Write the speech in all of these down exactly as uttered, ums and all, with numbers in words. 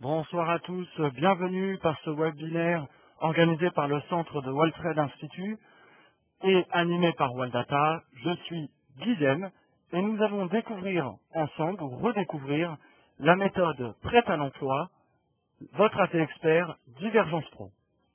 Bonsoir à tous, bienvenue par ce webinaire organisé par le centre de World Trade Institute et animé par Waldata. Je suis Guillaume et nous allons découvrir ensemble ou redécouvrir la méthode prête à l'emploi, votre A T expert Divergence Pro.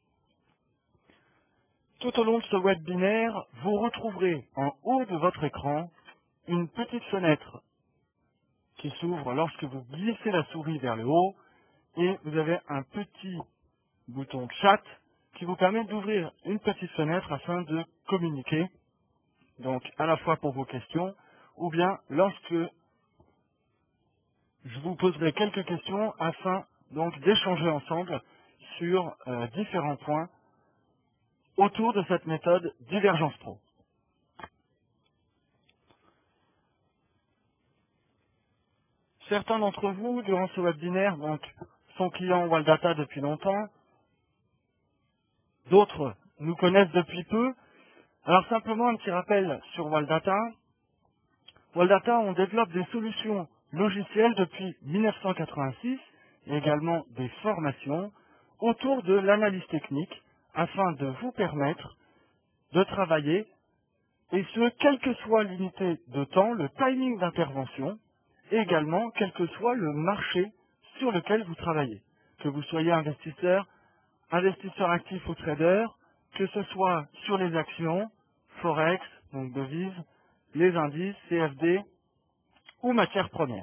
Tout au long de ce webinaire, vous retrouverez en haut de votre écran une petite fenêtre qui s'ouvre lorsque vous glissez la souris vers le haut et vous avez un petit bouton chat qui vous permet d'ouvrir une petite fenêtre afin de communiquer, donc à la fois pour vos questions ou bien lorsque je vous poserai quelques questions afin donc d'échanger ensemble sur euh, différents points autour de cette méthode Divergence Pro. Certains d'entre vous, durant ce webinaire, donc, sont clients Waldata depuis longtemps. D'autres nous connaissent depuis peu. Alors simplement un petit rappel sur Waldata. Waldata, on développe des solutions logicielles depuis mille neuf cent quatre-vingt-six et également des formations autour de l'analyse technique afin de vous permettre de travailler, et ce, quelle que soit l'unité de temps, le timing d'intervention, et également quel que soit le marché sur lequel vous travaillez. Que vous soyez investisseur, investisseur actif ou trader, que ce soit sur les actions, Forex, donc devises, les indices, C F D ou matières premières.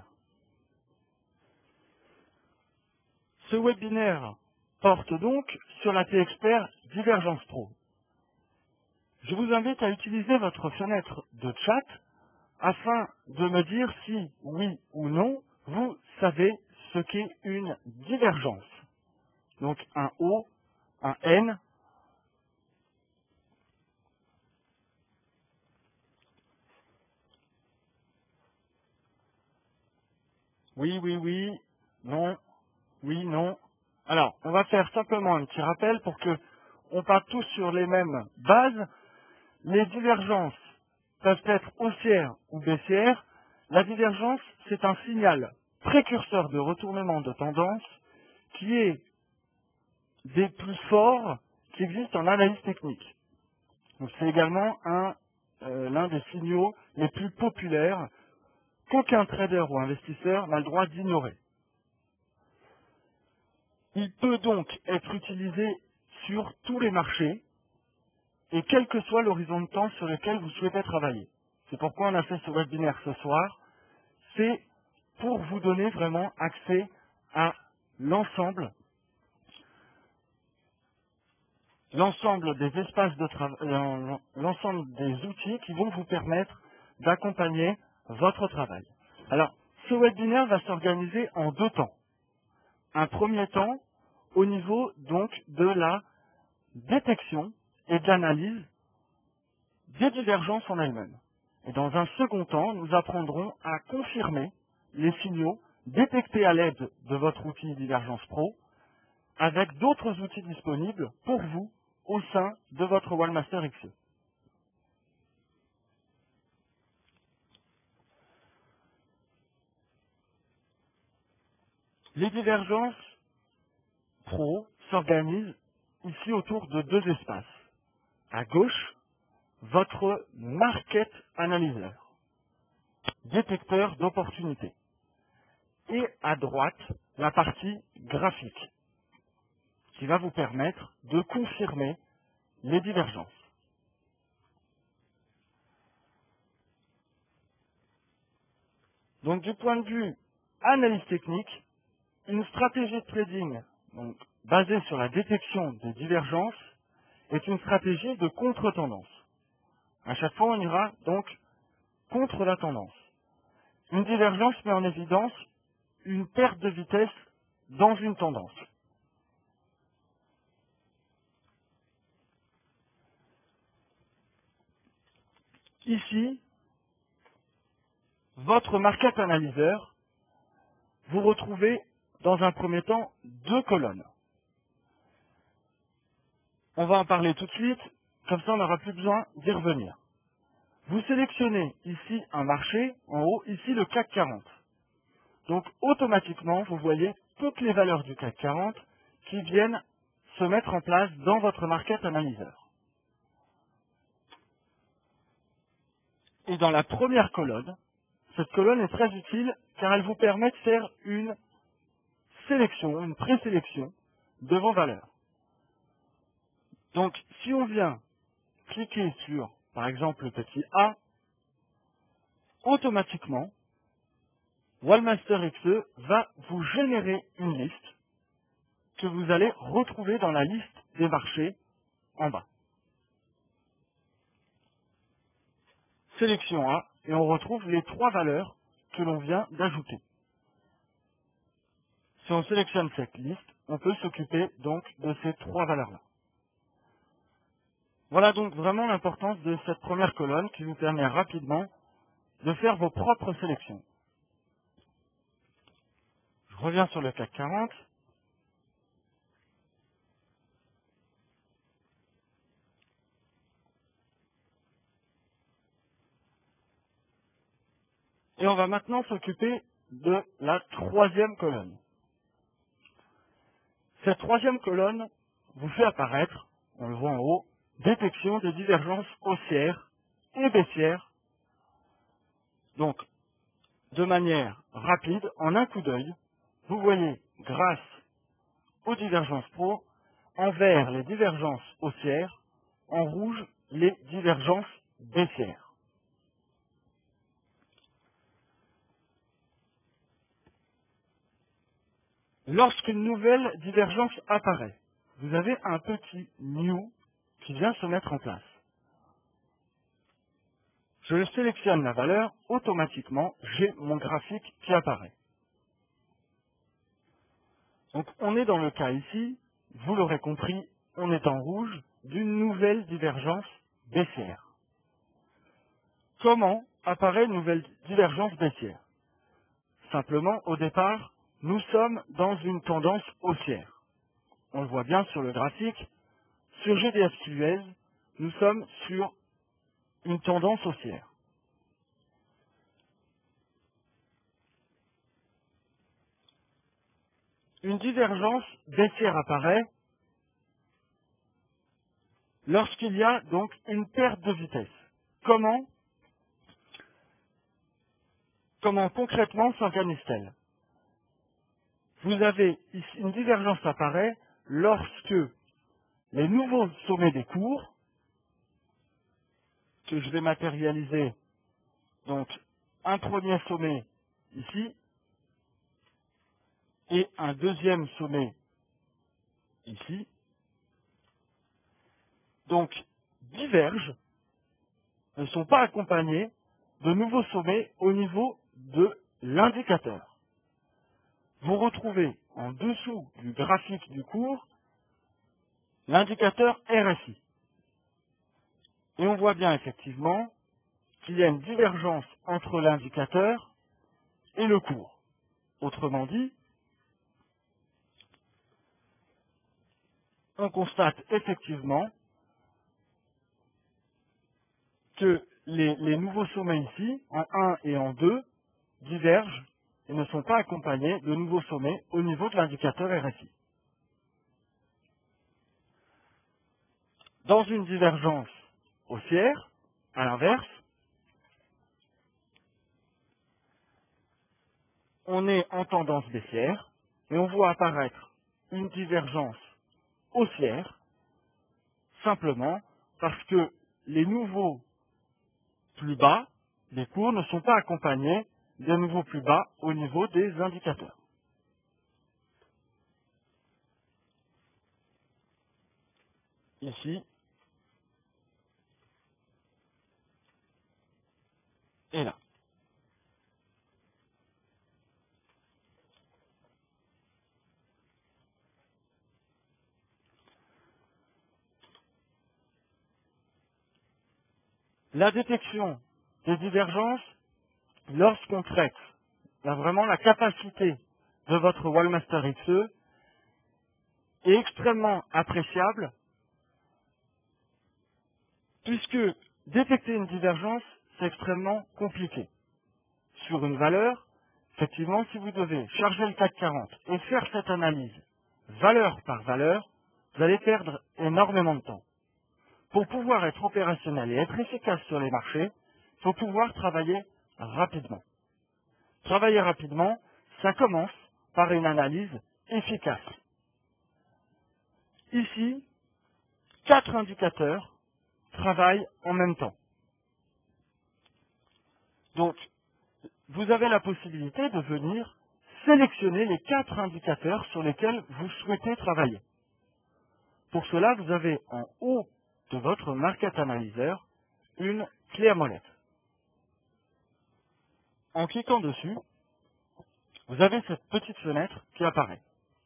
Ce webinaire porte donc sur l'A T expert Divergence Pro. Je vous invite à utiliser votre fenêtre de chat afin de me dire si, oui ou non, vous savez ce qu'est une divergence. Donc un O, un N. Oui, oui, oui, non, oui, non. Alors, on va faire simplement un petit rappel pour que on parte tous sur les mêmes bases. Les divergences peuvent être haussières ou baissières. La divergence, c'est un signal précurseur de retournement de tendance qui est des plus forts qui existent en analyse technique. Donc c'est également un, euh, l'un des signaux les plus populaires qu'aucun trader ou investisseur n'a le droit d'ignorer. Il peut donc être utilisé sur tous les marchés et quel que soit l'horizon de temps sur lequel vous souhaitez travailler. C'est pourquoi on a fait ce webinaire ce soir. C'est pour vous donner vraiment accès à l'ensemble l'ensemble des espaces de travail, l'ensemble des outils qui vont vous permettre d'accompagner votre travail. Alors, ce webinaire va s'organiser en deux temps. Un premier temps au niveau donc de la détection et de l'analyse des divergences en elles-mêmes. Et dans un second temps, nous apprendrons à confirmer les signaux détectés à l'aide de votre outil Divergence Pro avec d'autres outils disponibles pour vous au sein de votre Wallmaster X E. Les divergences pro s'organisent ici autour de deux espaces. À gauche, votre Market Analyzer, détecteur d'opportunités. Et à droite, la partie graphique, qui va vous permettre de confirmer les divergences. Donc du point de vue analyse technique, une stratégie de trading donc, basée sur la détection des divergences est une stratégie de contre-tendance. À chaque fois, on ira donc contre la tendance. Une divergence met en évidence une perte de vitesse dans une tendance. Ici, votre Market Analyzer, vous retrouvez dans un premier temps deux colonnes. On va en parler tout de suite, comme ça on n'aura plus besoin d'y revenir. Vous sélectionnez ici un marché, en haut, ici le C A C quarante. Donc automatiquement, vous voyez toutes les valeurs du CAC quarante qui viennent se mettre en place dans votre Market Analyzer. Et dans la première colonne, cette colonne est très utile car elle vous permet de faire une sélection, une présélection de vos valeurs. Donc, si on vient cliquer sur, par exemple, le petit A, automatiquement, Wallmaster X E va vous générer une liste que vous allez retrouver dans la liste des marchés en bas. Sélection A, et on retrouve les trois valeurs que l'on vient d'ajouter. Si on sélectionne cette liste, on peut s'occuper donc de ces trois valeurs-là. Voilà donc vraiment l'importance de cette première colonne qui vous permet rapidement de faire vos propres sélections. Je reviens sur le CAC quarante. Et on va maintenant s'occuper de la troisième colonne. Cette troisième colonne vous fait apparaître, on le voit en haut, détection des divergences haussières et baissières. Donc, de manière rapide, en un coup d'œil, vous voyez, grâce aux divergences pro, en vert les divergences haussières, en rouge les divergences baissières. Lorsqu'une nouvelle divergence apparaît, vous avez un petit new qui vient se mettre en place. Je sélectionne la valeur, automatiquement, j'ai mon graphique qui apparaît. Donc on est dans le cas ici, vous l'aurez compris, on est en rouge d'une nouvelle divergence baissière. Comment apparaît une nouvelle divergence baissière? Simplement, au départ, nous sommes dans une tendance haussière. On le voit bien sur le graphique. Sur G D F Suez, nous sommes sur une tendance haussière. Une divergence baissière apparaît lorsqu'il y a donc une perte de vitesse. Comment, comment concrètement s'organise-t-elle? Vous avez ici une divergence apparaît lorsque les nouveaux sommets des cours, que je vais matérialiser, donc un premier sommet ici, et un deuxième sommet ici, donc divergent, ne sont pas accompagnés de nouveaux sommets au niveau de l'indicateur. Vous retrouvez en dessous du graphique du cours l'indicateur R S I. Et on voit bien effectivement qu'il y a une divergence entre l'indicateur et le cours. Autrement dit, on constate effectivement que les, les nouveaux sommets ici, en un et en deux, divergent et ne sont pas accompagnés de nouveaux sommets au niveau de l'indicateur R S I. Dans une divergence haussière, à l'inverse, on est en tendance baissière et on voit apparaître une divergence haussière simplement parce que les nouveaux plus bas, les cours ne sont pas accompagnés des nouveaux plus bas au niveau des indicateurs. Ici et là. La détection des divergences, lorsqu'on traite là, vraiment la capacité de votre Wallmaster X E, est extrêmement appréciable puisque détecter une divergence, c'est extrêmement compliqué. Sur une valeur, Effectivement, si vous devez charger le C A C quarante et faire cette analyse valeur par valeur, vous allez perdre énormément de temps. Pour pouvoir être opérationnel et être efficace sur les marchés, il faut pouvoir travailler rapidement. Travailler rapidement, ça commence par une analyse efficace. Ici, quatre indicateurs travaillent en même temps. Donc, vous avez la possibilité de venir sélectionner les quatre indicateurs sur lesquels vous souhaitez travailler. Pour cela, vous avez en haut de votre Market Analyzer une clé à molette. En cliquant dessus, vous avez cette petite fenêtre qui apparaît.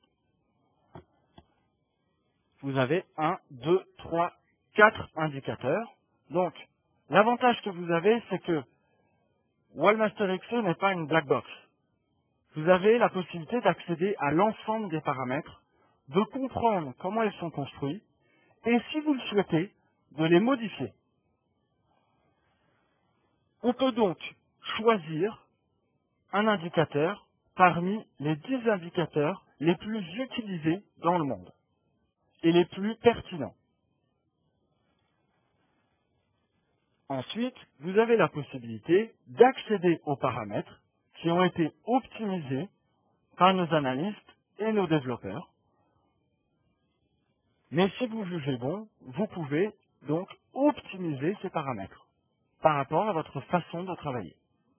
Vous avez un, deux, trois, quatre indicateurs. Donc, l'avantage que vous avez, c'est que Wallmaster X E n'est pas une black box. Vous avez la possibilité d'accéder à l'ensemble des paramètres, de comprendre comment ils sont construits, et si vous le souhaitez, de les modifier. On peut donc choisir un indicateur parmi les dix indicateurs les plus utilisés dans le monde et les plus pertinents. Ensuite, vous avez la possibilité d'accéder aux paramètres qui ont été optimisés par nos analystes et nos développeurs. Mais si vous jugez bon, vous pouvez donc optimiser ces paramètres par rapport à votre façon de travailler.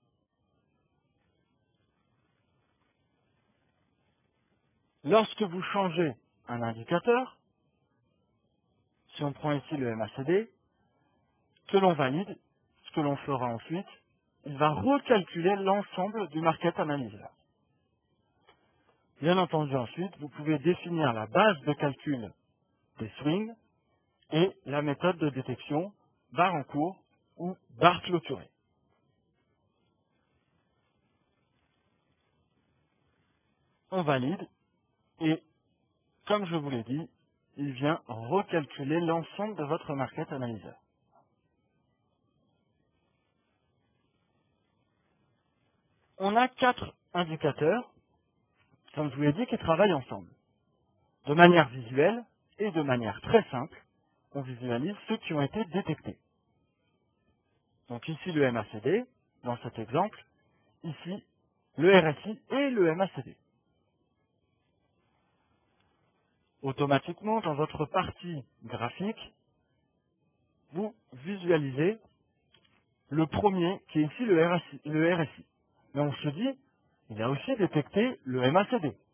Lorsque vous changez un indicateur, si on prend ici le M A C D, que l'on valide, ce que l'on fera ensuite, il va recalculer l'ensemble du Market Analyzer. Bien entendu, ensuite, vous pouvez définir la base de calcul des swings et la méthode de détection barre en cours ou barre clôturée. On valide et, comme je vous l'ai dit, il vient recalculer l'ensemble de votre Market Analyzer. On a quatre indicateurs, comme je vous l'ai dit, qui travaillent ensemble. De manière visuelle et de manière très simple, on visualise ceux qui ont été détectés. Donc ici le M A C D, dans cet exemple, ici le R S I et le M A C D. Automatiquement, dans votre partie graphique, vous visualisez le premier qui est ici le R S I. Le R S I. Mais on se dit, il a aussi détecté le M A C D.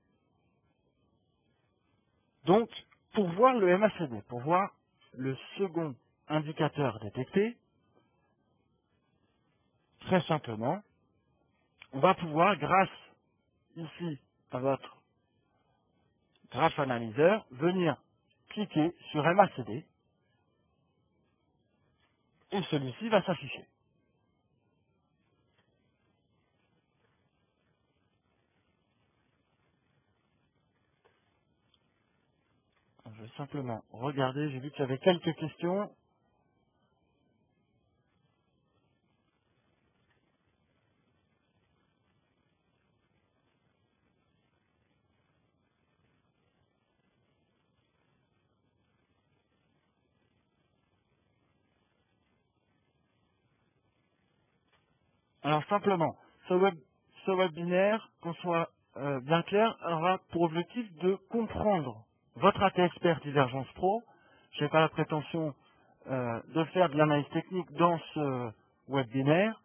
Donc, pour voir le M A C D, pour voir le second indicateur détecté, très simplement, on va pouvoir, grâce ici à votre Graph Analyzer, venir cliquer sur M A C D et celui-ci va s'afficher. Je vais simplement regarder, j'ai vu qu'il y avait quelques questions. Alors simplement, ce, web, ce webinaire, qu'on soit euh, bien clair, aura pour objectif de comprendre votre A T Expert Divergence Pro. Je n'ai pas la prétention euh, de faire de l'analyse technique dans ce webinaire.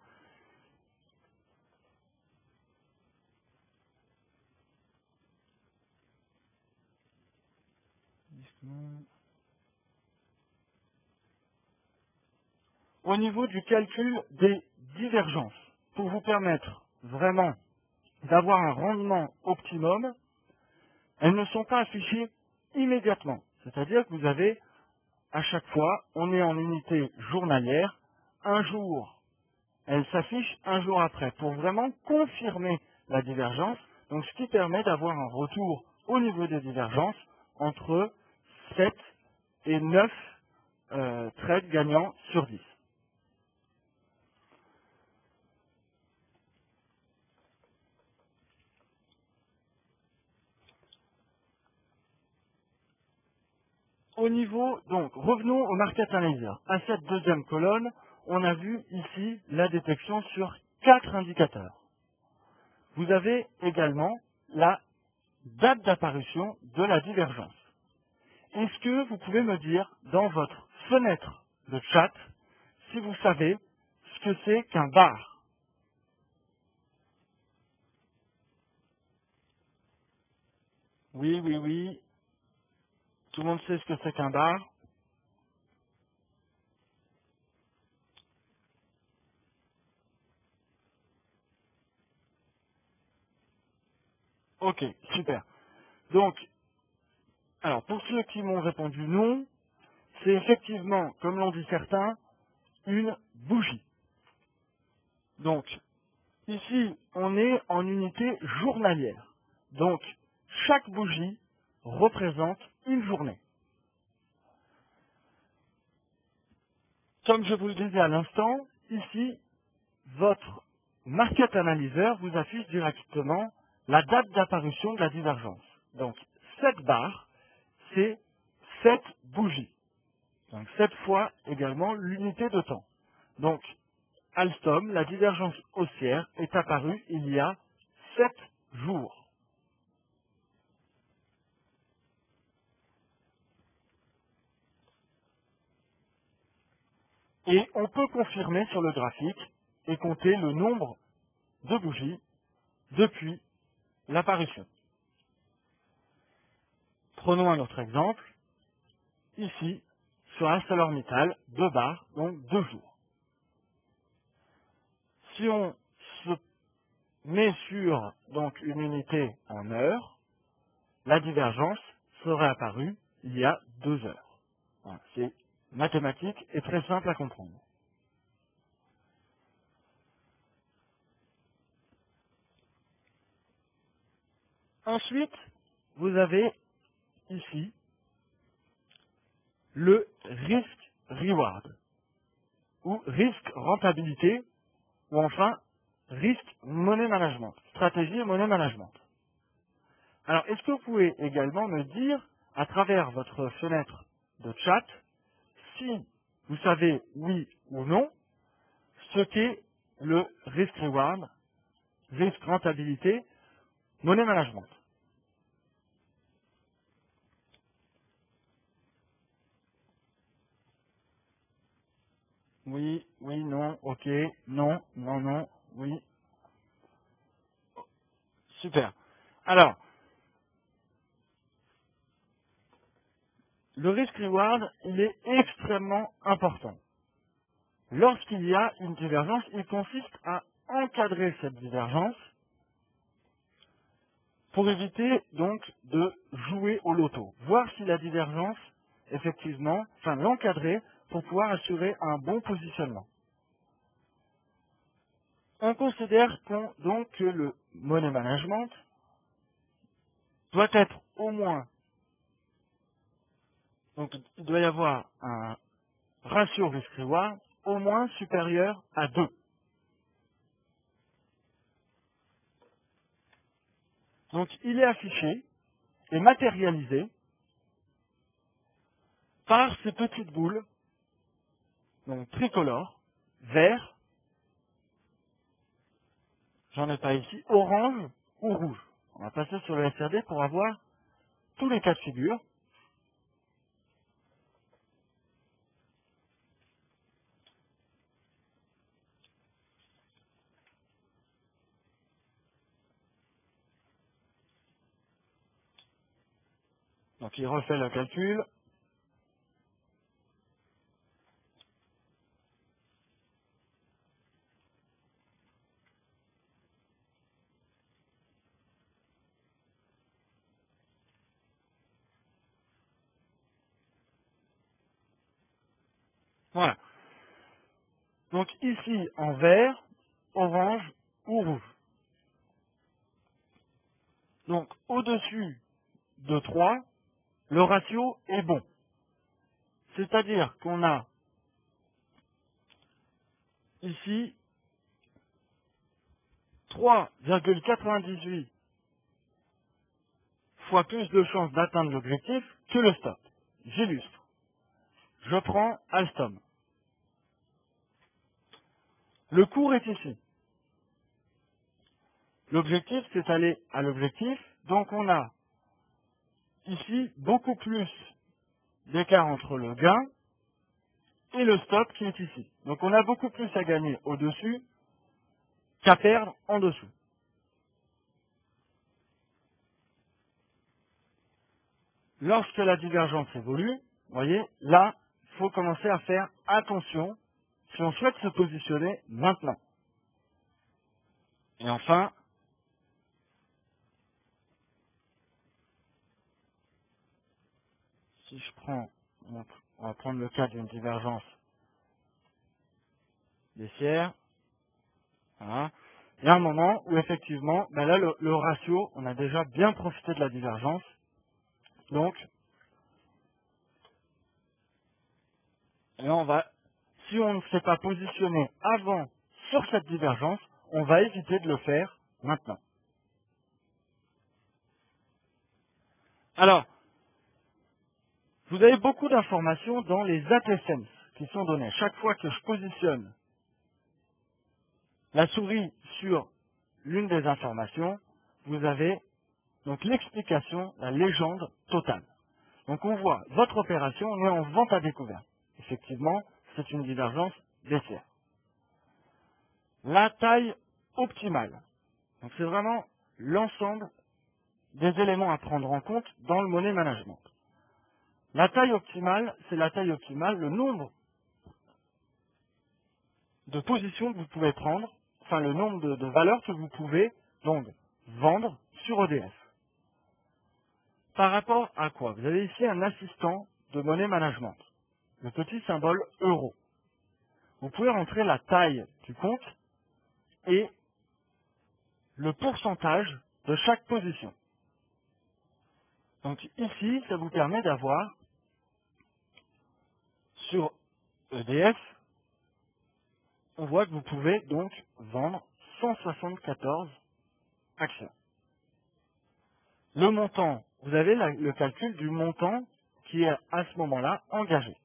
Au niveau du calcul des divergences, pour vous permettre vraiment d'avoir un rendement optimum, elles ne sont pas affichées immédiatement. C'est-à-dire que vous avez, à chaque fois, on est en unité journalière, un jour, elle s'affiche un jour après, pour vraiment confirmer la divergence, donc ce qui permet d'avoir un retour au niveau des divergences entre sept et neuf euh, trades gagnants sur dix. au niveau, donc, revenons au Market Analyzer. À cette deuxième colonne, on a vu ici la détection sur quatre indicateurs. Vous avez également la date d'apparition de la divergence. Est-ce que vous pouvez me dire, dans votre fenêtre de chat, si vous savez ce que c'est qu'un bar? Oui, oui, oui. Tout le monde sait ce que c'est qu'un bar. Ok, super. Donc, alors pour ceux qui m'ont répondu non, c'est effectivement, comme l'ont dit certains, une bougie. Donc, ici, on est en unité journalière. Donc, chaque bougie représente une journée. Comme je vous le disais à l'instant, ici, votre Market Analyzer vous affiche directement la date d'apparition de la divergence. Donc, cette barre, c'est sept bougies. Donc, sept fois également l'unité de temps. Donc, Alstom, la divergence haussière, est apparue il y a sept jours. Et on peut confirmer sur le graphique et compter le nombre de bougies depuis l'apparition. Prenons un autre exemple. Ici, sur ArcelorMittal, deux barres, donc deux jours. Si on se met sur donc une unité en heures, la divergence serait apparue il y a deux heures. Voilà, c'est mathématique et très simple à comprendre. Ensuite, vous avez ici le risque-reward, ou risque-rentabilité, ou enfin risque-money management, stratégie et money management. Alors, est-ce que vous pouvez également me dire, à travers votre fenêtre de chat, si vous savez oui ou non, ce qu'est le risk-reward, risque-rentabilité, money management? Oui, oui, non, ok, non, non, non, oui, super. Alors, le risk-reward, il est extrêmement important. Lorsqu'il y a une divergence, il consiste à encadrer cette divergence pour éviter donc de jouer au loto. Voir si la divergence, effectivement, enfin l'encadrer pour pouvoir assurer un bon positionnement. On considère qu'on- donc que le money management doit être au moins, donc il doit y avoir un ratio risk-reward au moins supérieur à deux. Donc il est affiché et matérialisé par ces petites boules, donc tricolores, vert, j'en ai pas ici, orange ou rouge. On va passer sur le S R D pour avoir tous les cas de figure. Donc il refait le calcul. Voilà. Donc ici en vert, orange ou rouge. Donc au-dessus de trois, le ratio est bon. C'est-à-dire qu'on a ici trois virgule quatre-vingt-dix-huit fois plus de chances d'atteindre l'objectif que le stop. j'illustre. Je prends Alstom. Le cours est ici. L'objectif, c'est aller à l'objectif. Donc, on a ici beaucoup plus d'écart entre le gain et le stop qui est ici. Donc, on a beaucoup plus à gagner au-dessus qu'à perdre en dessous. Lorsque la divergence évolue, vous voyez, là, il faut commencer à faire attention si on souhaite se positionner maintenant. Et enfin, si je prends, on va prendre le cas d'une divergence baissière, voilà. Il y a un moment où effectivement, ben là, le, le ratio, on a déjà bien profité de la divergence. Donc, là, on va, si on ne s'est pas positionné avant sur cette divergence, on va éviter de le faire maintenant. Alors, vous avez beaucoup d'informations dans les A T SENS qui sont données. Chaque fois que je positionne la souris sur l'une des informations, vous avez donc l'explication, la légende totale. Donc on voit votre opération, on est en vente à découvert. Effectivement, c'est une divergence baissière. La taille optimale. Donc c'est vraiment l'ensemble des éléments à prendre en compte dans le money management. La taille optimale, c'est la taille optimale, le nombre de positions que vous pouvez prendre, enfin le nombre de, de valeurs que vous pouvez donc vendre sur E D F. Par rapport à quoi? Vous avez ici un assistant de money management, le petit symbole euro. Vous pouvez rentrer la taille du compte et le pourcentage de chaque position. Donc ici, ça vous permet d'avoir sur E D F, on voit que vous pouvez donc vendre cent soixante-quatorze actions. Le montant, vous avez la, le calcul du montant qui est à ce moment-là engagé.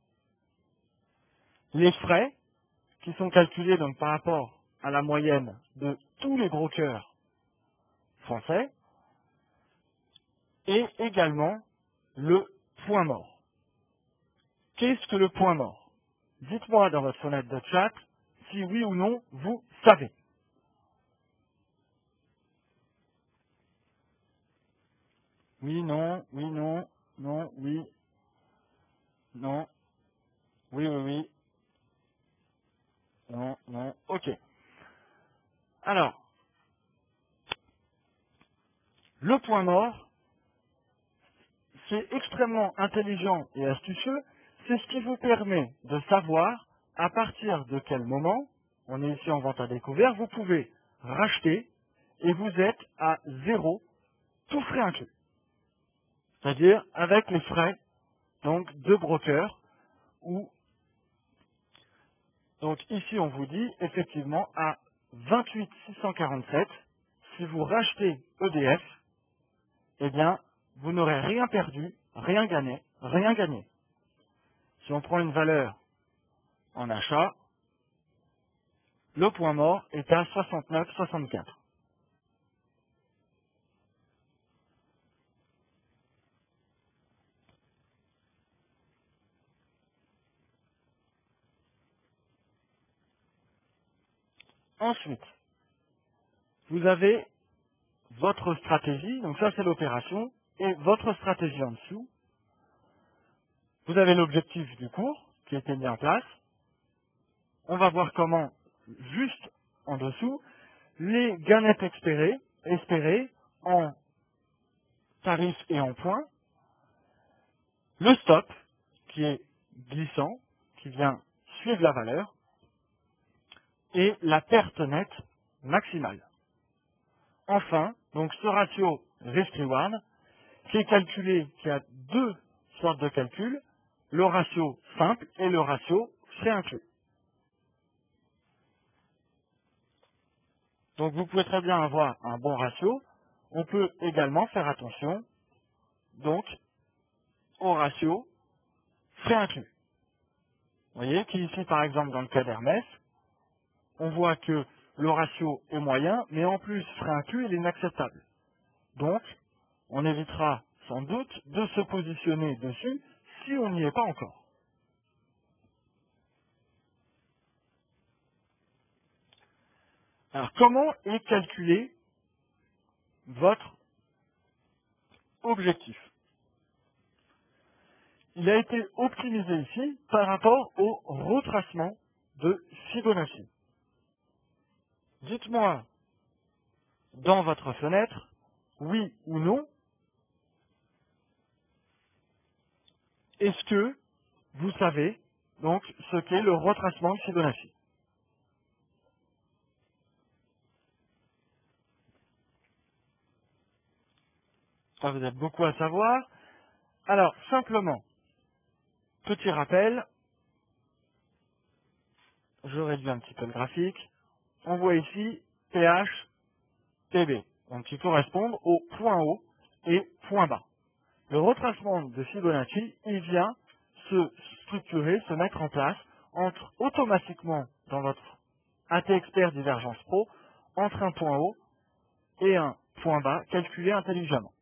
Les frais qui sont calculés donc par rapport à la moyenne de tous les brokers français et également le point mort. Qu'est-ce que le point mort? Dites-moi dans votre fenêtre de chat si oui ou non vous savez. Oui, non, oui, non, non, oui, non, oui, oui, oui, non, non, ok. Alors, le point mort, c'est extrêmement intelligent et astucieux, c'est ce qui vous permet de savoir à partir de quel moment, on est ici en vente à découvert, vous pouvez racheter et vous êtes à zéro, tout frais inclus. C'est-à-dire avec les frais donc de broker ou donc ici on vous dit effectivement à vingt-huit six cent quarante-sept, si vous rachetez E D F, eh bien vous n'aurez rien perdu, rien gagné, rien gagné. Si on prend une valeur en achat, le point mort est à soixante-neuf virgule soixante-quatre. Ensuite, vous avez votre stratégie, donc ça c'est l'opération, et votre stratégie en dessous. Vous avez l'objectif du cours qui a été mis en place. On va voir comment, juste en dessous, les gains nets espérés, espérés en tarifs et en points, le stop qui est glissant, qui vient suivre la valeur, et la perte nette maximale. Enfin, donc ce ratio risk-reward, qui est calculé, qui a deux sortes de calculs, le ratio simple et le ratio frais inclus. Donc vous pouvez très bien avoir un bon ratio. On peut également faire attention donc au ratio frais inclus. Vous voyez qu'ici, par exemple, dans le cas d'Hermès, on voit que le ratio est moyen, mais en plus, frais inclus, il est inacceptable. Donc, on évitera sans doute de se positionner dessus si on n'y est pas encore. Alors, comment est calculé votre objectif? Il a été optimisé ici par rapport au retracement de Fibonacci. Dites-moi dans votre fenêtre, oui ou non, est-ce que vous savez donc ce qu'est le retracement de Fibonacci? Ça, vous êtes beaucoup à savoir. Alors, simplement, petit rappel, je réduis un petit peu le graphique. On voit ici P H, P B, donc qui correspondent au point haut et point bas. Le retracement de Fibonacci, il vient se structurer, se mettre en place entre automatiquement dans votre A T Expert Divergence Pro entre un point haut et un point bas calculé intelligemment.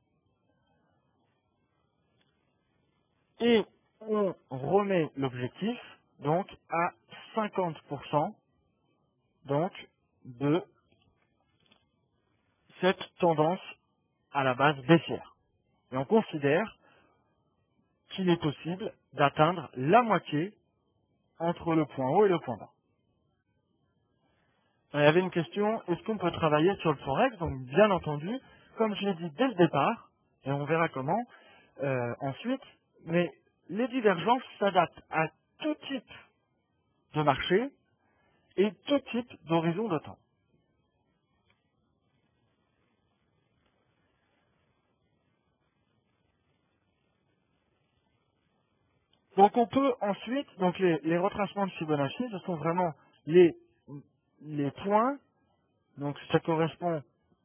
Et on remet l'objectif donc à cinquante pour cent donc de cette tendance à la base baissière. Et on considère qu'il est possible d'atteindre la moitié entre le point haut et le point bas. Il y avait une question, est-ce qu'on peut travailler sur le Forex? Donc bien entendu, comme je l'ai dit dès le départ, et on verra comment euh, ensuite, mais les divergences s'adaptent à tout type de marché et tout type d'horizon de temps. Donc on peut ensuite, donc les, les retracements de Fibonacci, ce sont vraiment les, les points, donc ça correspond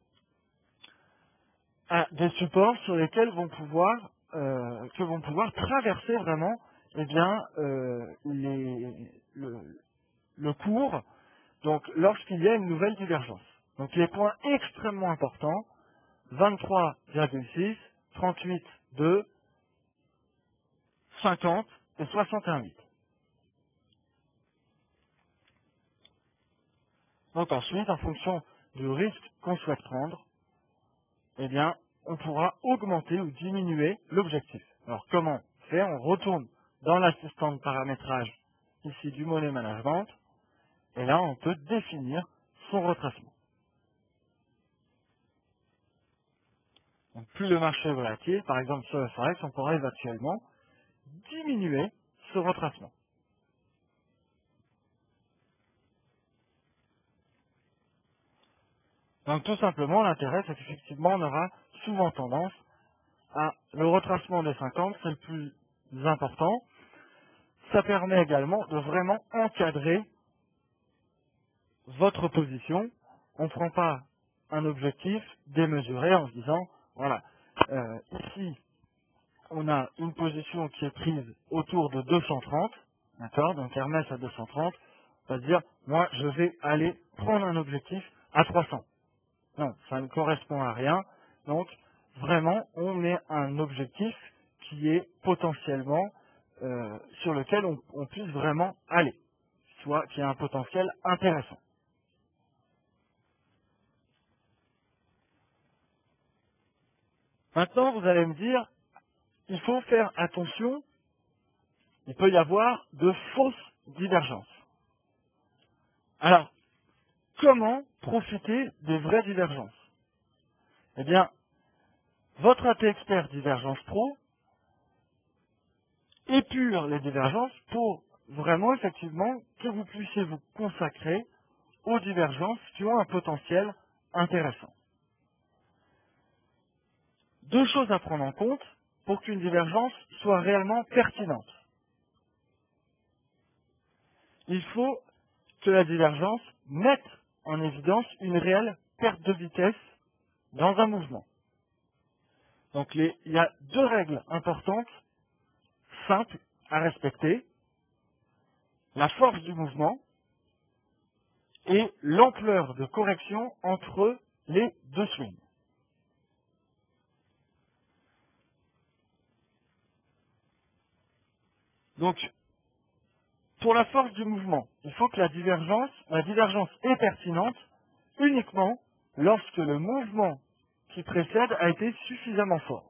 à des supports sur lesquels vont pouvoir, euh, que vont pouvoir traverser vraiment eh bien, euh, les, le, le cours, donc lorsqu'il y a une nouvelle divergence. Donc les points extrêmement importants, vingt-trois virgule six, trente-huit virgule deux, cinquante et soixante et un virgule huit. Donc ensuite, en fonction du risque qu'on souhaite prendre, eh bien, on pourra augmenter ou diminuer l'objectif. Alors comment faire? On retourne dans l'assistant de paramétrage ici du Money Management, et là on peut définir son retracement. Donc plus le marché est volatile, par exemple sur le Forex, on pourra éventuellement diminuer ce retracement. Donc tout simplement, l'intérêt, c'est qu'effectivement, on aura souvent tendance à le retracement des cinquante, c'est le plus important. Ça permet également de vraiment encadrer votre position. On ne prend pas un objectif démesuré en se disant, voilà, euh, ici, on a une position qui est prise autour de deux cent trente, d'accord, donc Hermès à deux cent trente, on va se dire, moi, je vais aller prendre un objectif à trois cents. Non, ça ne correspond à rien. Donc, vraiment, on met un objectif qui est potentiellement euh, sur lequel on, on puisse vraiment aller, soit qui a un potentiel intéressant. Maintenant, vous allez me dire, il faut faire attention, il peut y avoir de fausses divergences. Alors, comment profiter des vraies divergences? Eh bien, votre A T Expert Divergence Pro épure les divergences pour vraiment, effectivement, que vous puissiez vous consacrer aux divergences qui ont un potentiel intéressant. Deux choses à prendre en compte pour qu'une divergence soit réellement pertinente. Il faut que la divergence mette en évidence une réelle perte de vitesse dans un mouvement. Donc les- il y a deux règles importantes, simples, à respecter, la force du mouvement et l'ampleur de correction entre les deux swings. Donc, pour la force du mouvement, il faut que la divergence, la divergence est pertinente uniquement lorsque le mouvement qui précède a été suffisamment fort.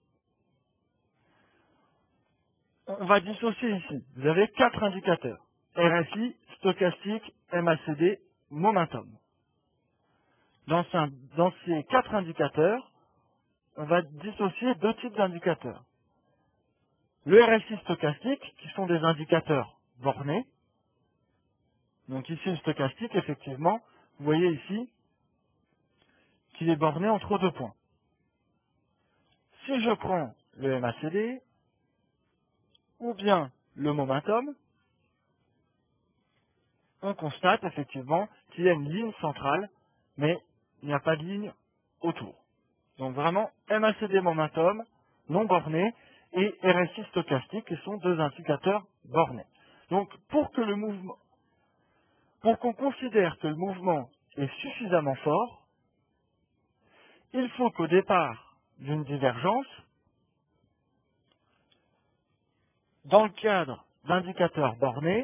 On va dissocier ici. Vous avez quatre indicateurs. R S I, stochastique, M A C D, momentum. Dans, ce, dans ces quatre indicateurs, on va dissocier deux types d'indicateurs. Le R S I stochastique, qui sont des indicateurs bornés. Donc ici, le stochastique, effectivement, vous voyez ici qu'il est borné entre deux points. Si je prends le M A C D, ou bien le momentum, on constate effectivement qu'il y a une ligne centrale, mais il n'y a pas de ligne autour. Donc vraiment, M A C D momentum, non borné, et R S I stochastique, qui sont deux indicateurs bornés. Donc pour que le mouvement, pour qu'on considère que le mouvement est suffisamment fort, il faut qu'au départ d'une divergence, dans le cadre d'indicateurs bornés,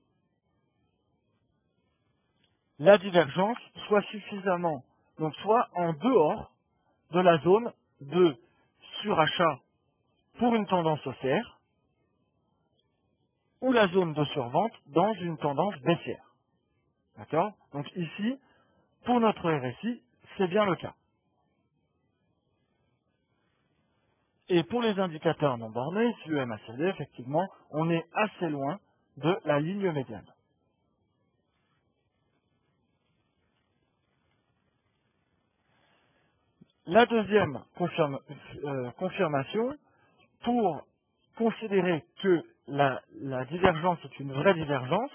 la divergence soit suffisamment, donc soit en dehors de la zone de surachat pour une tendance haussière ou la zone de survente dans une tendance baissière. D'accord? Donc ici, pour notre R S I, c'est bien le cas. Et pour les indicateurs non bornés, ici le M A C D, effectivement, on est assez loin de la ligne médiane. La deuxième confirme, euh, confirmation, pour considérer que la, la divergence est une vraie divergence,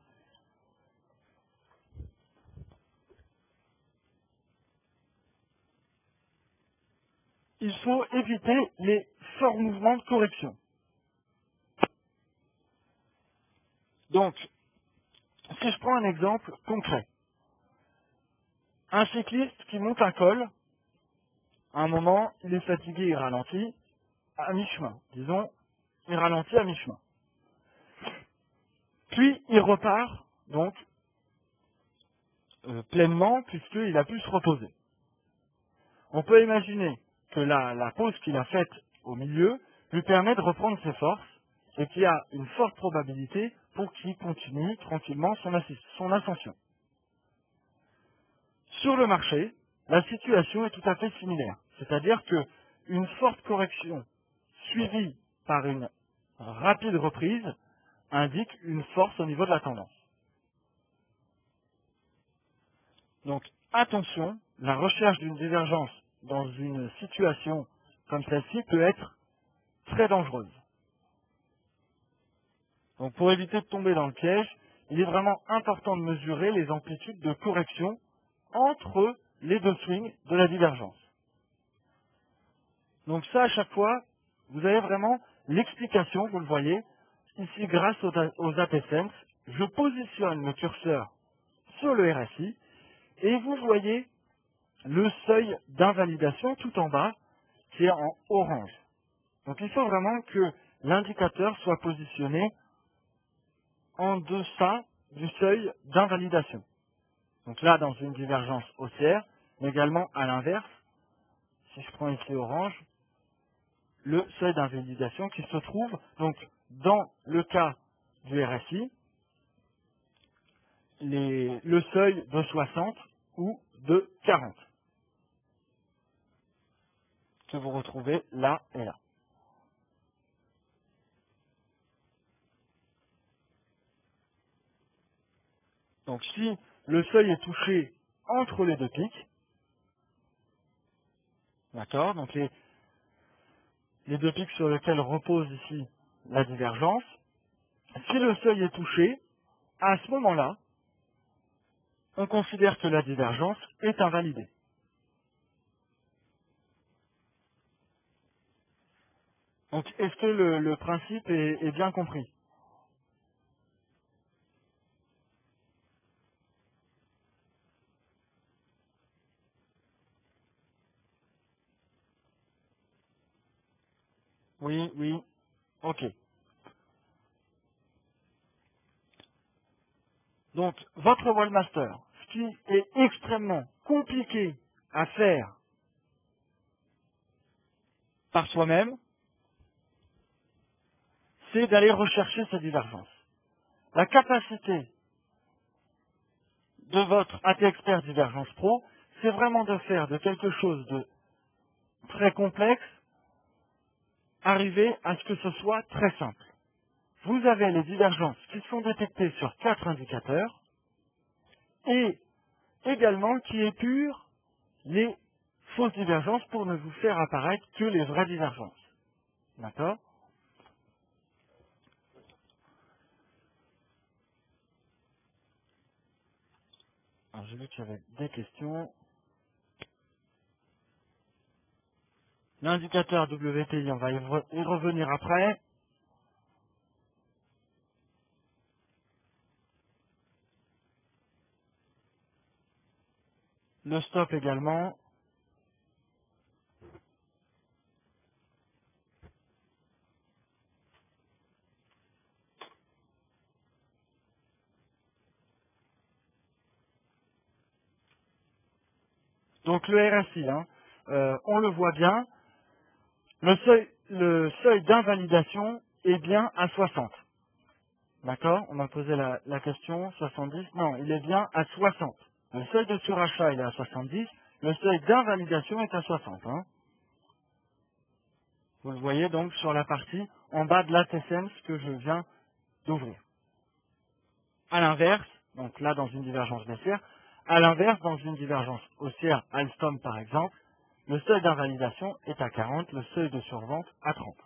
il faut éviter les forts mouvements de correction. Donc, si je prends un exemple concret, un cycliste qui monte un col, à un moment, il est fatigué, il ralentit, à mi-chemin, disons, il ralentit à mi-chemin. Puis, il repart, donc, euh, pleinement, puisqu'il a pu se reposer. On peut imaginer que la, la pause qu'il a faite au milieu lui permet de reprendre ses forces et qu'il y a une forte probabilité pour qu'il continue tranquillement son, son ascension. Sur le marché, la situation est tout à fait similaire. C'est-à-dire qu'une forte correction suivie par une rapide reprise indique une force au niveau de la tendance. Donc attention, la recherche d'une divergence dans une situation comme celle-ci peut être très dangereuse. Donc pour éviter de tomber dans le piège, il est vraiment important de mesurer les amplitudes de correction entre les deux swings de la divergence. Donc ça, à chaque fois, vous avez vraiment l'explication, vous le voyez, ici grâce aux A P Sense, je positionne le curseur sur le R S I et vous voyez le seuil d'invalidation tout en bas qui est en orange. Donc il faut vraiment que l'indicateur soit positionné en deçà du seuil d'invalidation. Donc là, dans une divergence haussière, mais également à l'inverse, si je prends ici orange, le seuil d'invalidation qui se trouve donc dans le cas du R S I, les, le seuil de soixante ou de quarante, que vous retrouvez là et là. Donc si le seuil est touché entre les deux pics, d'accord, donc les, les deux pics sur lesquels repose ici la divergence, si le seuil est touché, à ce moment-là, on considère que la divergence est invalidée. Donc, est-ce que le, le principe est, est bien compris? Oui, oui, ok. Donc, votre Wallmaster, ce qui est extrêmement compliqué à faire par soi-même, c'est d'aller rechercher ces divergences. La capacité de votre A T Expert Divergence Pro, c'est vraiment de faire de quelque chose de très complexe, arriver à ce que ce soit très simple. Vous avez les divergences qui sont détectées sur quatre indicateurs et également qui épurent les fausses divergences pour ne vous faire apparaître que les vraies divergences. D'accord? Alors j'ai vu qu'il y avait des questions. L'indicateur W T I, on va y re- y revenir après. Le stop également. Donc le R S I, hein, euh, on le voit bien, le seuil, le seuil d'invalidation est bien à soixante. D'accord? On m'a posé la, la question, soixante-dix. Non, il est bien à soixante. Le seuil de surachat, il est à soixante-dix. Le seuil d'invalidation est à soixante. Hein. Vous le voyez donc sur la partie en bas de l'A T S M que je viens d'ouvrir. À l'inverse, donc là dans une divergence baissière, à l'inverse, dans une divergence haussière, Alstom par exemple, le seuil d'invalidation est à quarante, le seuil de survente à trente.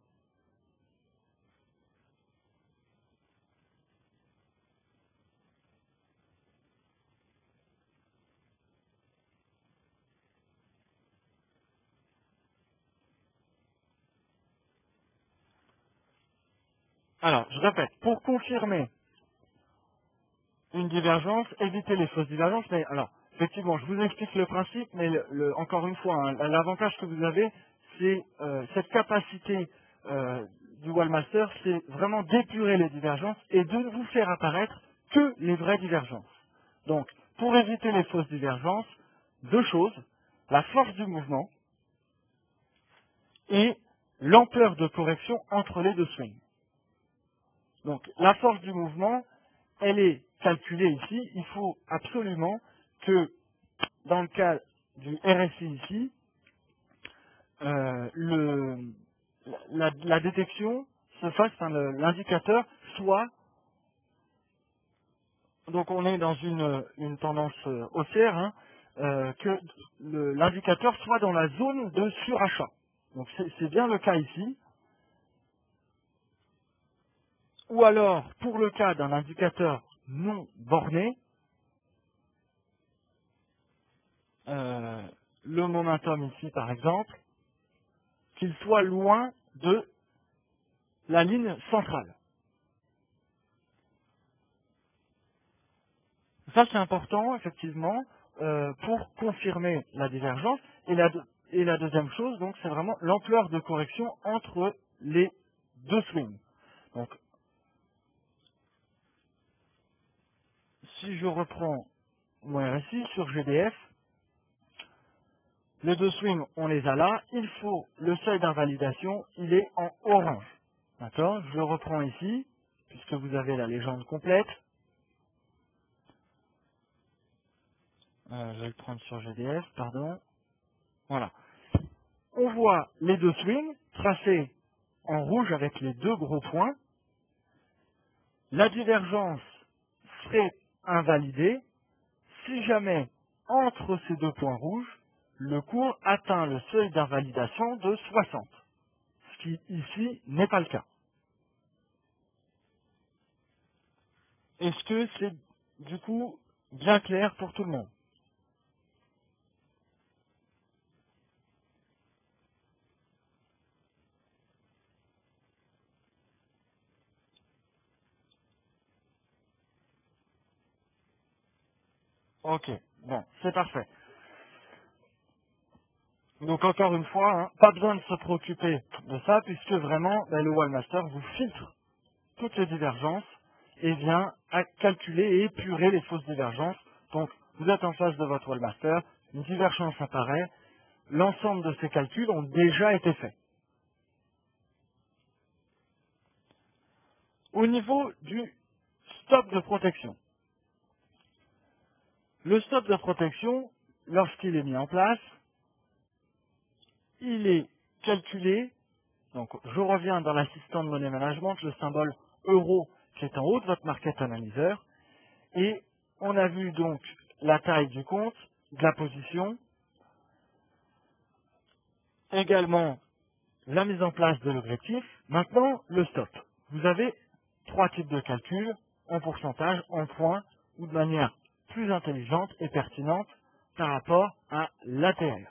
Alors, je répète, pour confirmer une divergence, éviter les fausses divergences, mais alors, effectivement, je vous explique le principe, mais le- le- encore une fois, hein, l'avantage que vous avez, c'est euh, cette capacité euh, du Wallmaster, c'est vraiment d'épurer les divergences et de ne vous faire apparaître que les vraies divergences. Donc, pour éviter les fausses divergences, deux choses, la force du mouvement et l'ampleur de correction entre les deux swings. Donc, la force du mouvement, elle est calculée ici. Il faut absolument que, dans le cas du R S I ici, euh, le, la, la détection se fasse, enfin, le- l'indicateur soit, donc on est dans une, une tendance euh, haussière, hein, euh, que le- l'indicateur soit dans la zone de surachat. Donc c'est c'est bien le cas ici. Ou alors, pour le cas d'un indicateur non borné, euh, le momentum ici par exemple, qu'il soit loin de la ligne centrale. Ça c'est important effectivement euh, pour confirmer la divergence. Et la, deux- et la deuxième chose, donc, c'est vraiment l'ampleur de correction entre les deux swings. Donc, si je reprends mon R S I sur G D F, les deux swings, on les a là. Il faut le seuil d'invalidation, il est en orange. D'accord? Je le reprends ici, puisque vous avez la légende complète. Euh, je vais le prendre sur G D F, pardon. Voilà. On voit les deux swings tracés en rouge avec les deux gros points. La divergence serait invalidée si jamais, entre ces deux points rouges, le cours atteint le seuil d'invalidation de soixante, ce qui ici n'est pas le cas. Est-ce que c'est du coup bien clair pour tout le monde? Ok, bon, c'est parfait. Donc encore une fois, hein, pas besoin de se préoccuper de ça, puisque vraiment, ben, le Wallmaster vous filtre toutes les divergences et vient à calculer et épurer les fausses divergences. Donc, vous êtes en face de votre Wallmaster, une divergence apparaît, l'ensemble de ces calculs ont déjà été faits. Au niveau du stop de protection. Le stop de protection, lorsqu'il est mis en place, il est calculé. Donc, je reviens dans l'assistant de money management, le symbole euro qui est en haut de votre market analyzer. Et on a vu donc la taille du compte, de la position, également la mise en place de l'objectif. Maintenant, le stop. Vous avez trois types de calculs, en pourcentage, en points, ou de manière plus intelligente et pertinente par rapport à l'A T R.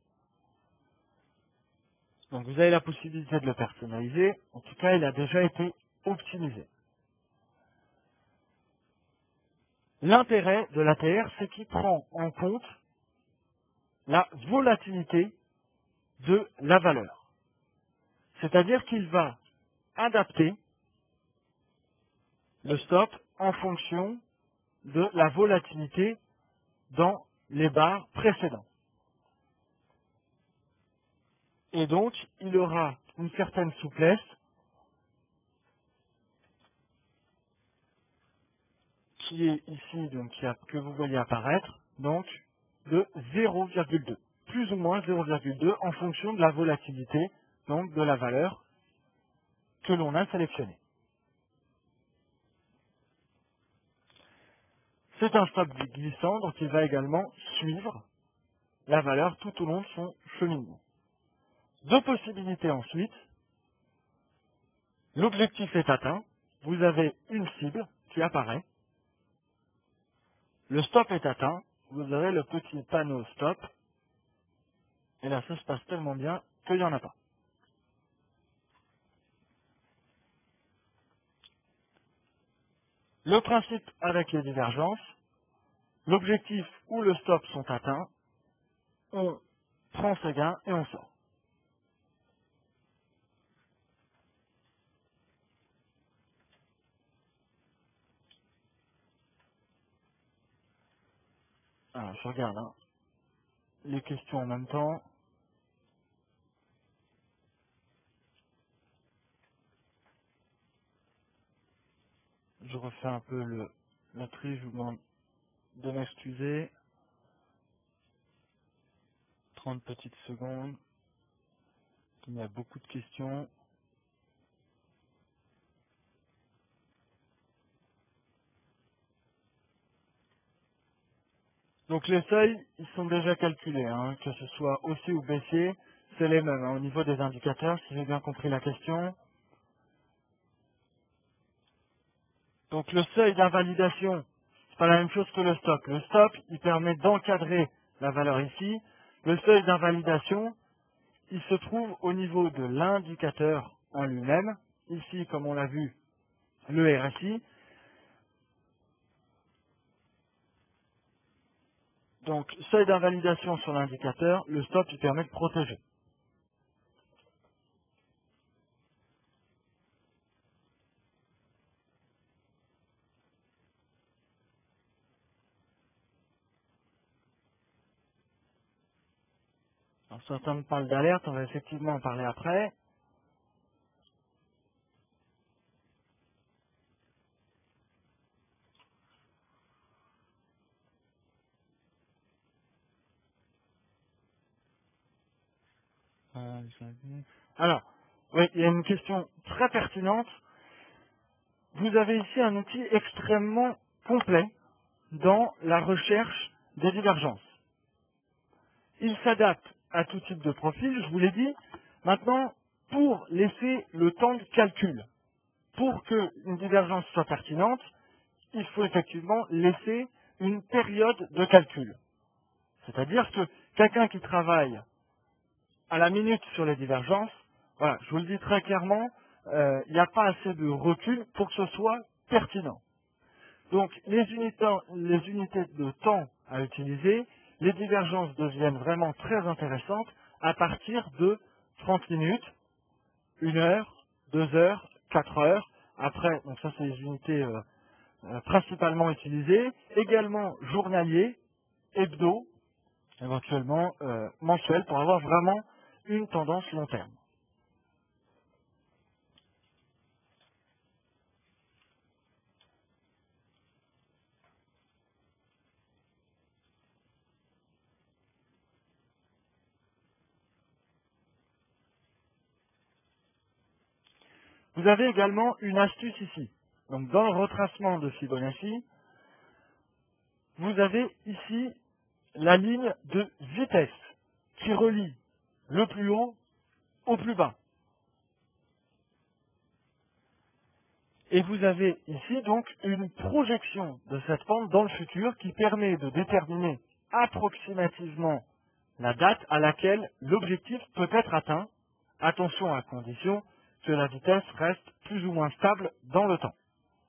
Donc vous avez la possibilité de le personnaliser. En tout cas, il a déjà été optimisé. L'intérêt de l'A T R, c'est qu'il prend en compte la volatilité de la valeur. C'est-à-dire qu'il va adapter le stop en fonction de la volatilité dans les barres précédentes. Et donc, il aura une certaine souplesse qui est ici, donc qui a- que vous voyez apparaître, donc de zéro virgule deux, plus ou moins zéro virgule deux en fonction de la volatilité, donc de la valeur que l'on a sélectionnée. C'est un stop glissant, donc il va également suivre la valeur tout au long de son cheminement. Deux possibilités ensuite. L'objectif est atteint, vous avez une cible qui apparaît, le stop est atteint, vous aurez le petit panneau stop, et là ça se passe tellement bien qu'il n'y en a pas. Le principe avec les divergences, l'objectif ou le stop sont atteints, on prend ses gains et on sort. Alors je regarde hein, les questions en même temps. Je refais un peu le, le tri, je vous demande de m'excuser. trente petites secondes. Il y a beaucoup de questions. Donc les seuils, ils sont déjà calculés, hein, que ce soit haussier ou baissier, c'est les mêmes hein, au niveau des indicateurs, si j'ai bien compris la question. Donc le seuil d'invalidation, c'est pas la même chose que le stop. Le stop, il permet d'encadrer la valeur ici. Le seuil d'invalidation, il se trouve au niveau de l'indicateur en lui-même. Ici, comme on l'a vu, le R S I. Donc, seuil d'invalidation sur l'indicateur, le stop, il permet de protéger. Alors, certains me parlent d'alerte, on va effectivement en parler après. Euh, Alors, oui, il y a une question très pertinente. Vous avez ici un outil extrêmement complet dans la recherche des divergences. Il s'adapte à tout type de profil, je vous l'ai dit. Maintenant, pour laisser le temps de calcul, pour qu'une divergence soit pertinente, il faut effectivement laisser une période de calcul. C'est-à-dire que quelqu'un qui travaille à la minute sur les divergences, voilà, je vous le dis très clairement, euh, il n'y a pas assez de recul pour que ce soit pertinent. Donc les unités, les unités de temps à utiliser, les divergences deviennent vraiment très intéressantes à partir de trente minutes, une heure, deux heures, quatre heures. Après, donc ça c'est les unités euh, euh, principalement utilisées. Également journalier, hebdo, éventuellement euh, mensuel, pour avoir vraiment une tendance long terme. Vous avez également une astuce ici. Donc dans le retracement de Fibonacci, vous avez ici la ligne de vitesse qui relie le plus haut au plus bas. Et vous avez ici donc une projection de cette pente dans le futur qui permet de déterminer approximativement la date à laquelle l'objectif peut être atteint, attention à condition que la vitesse reste plus ou moins stable dans le temps.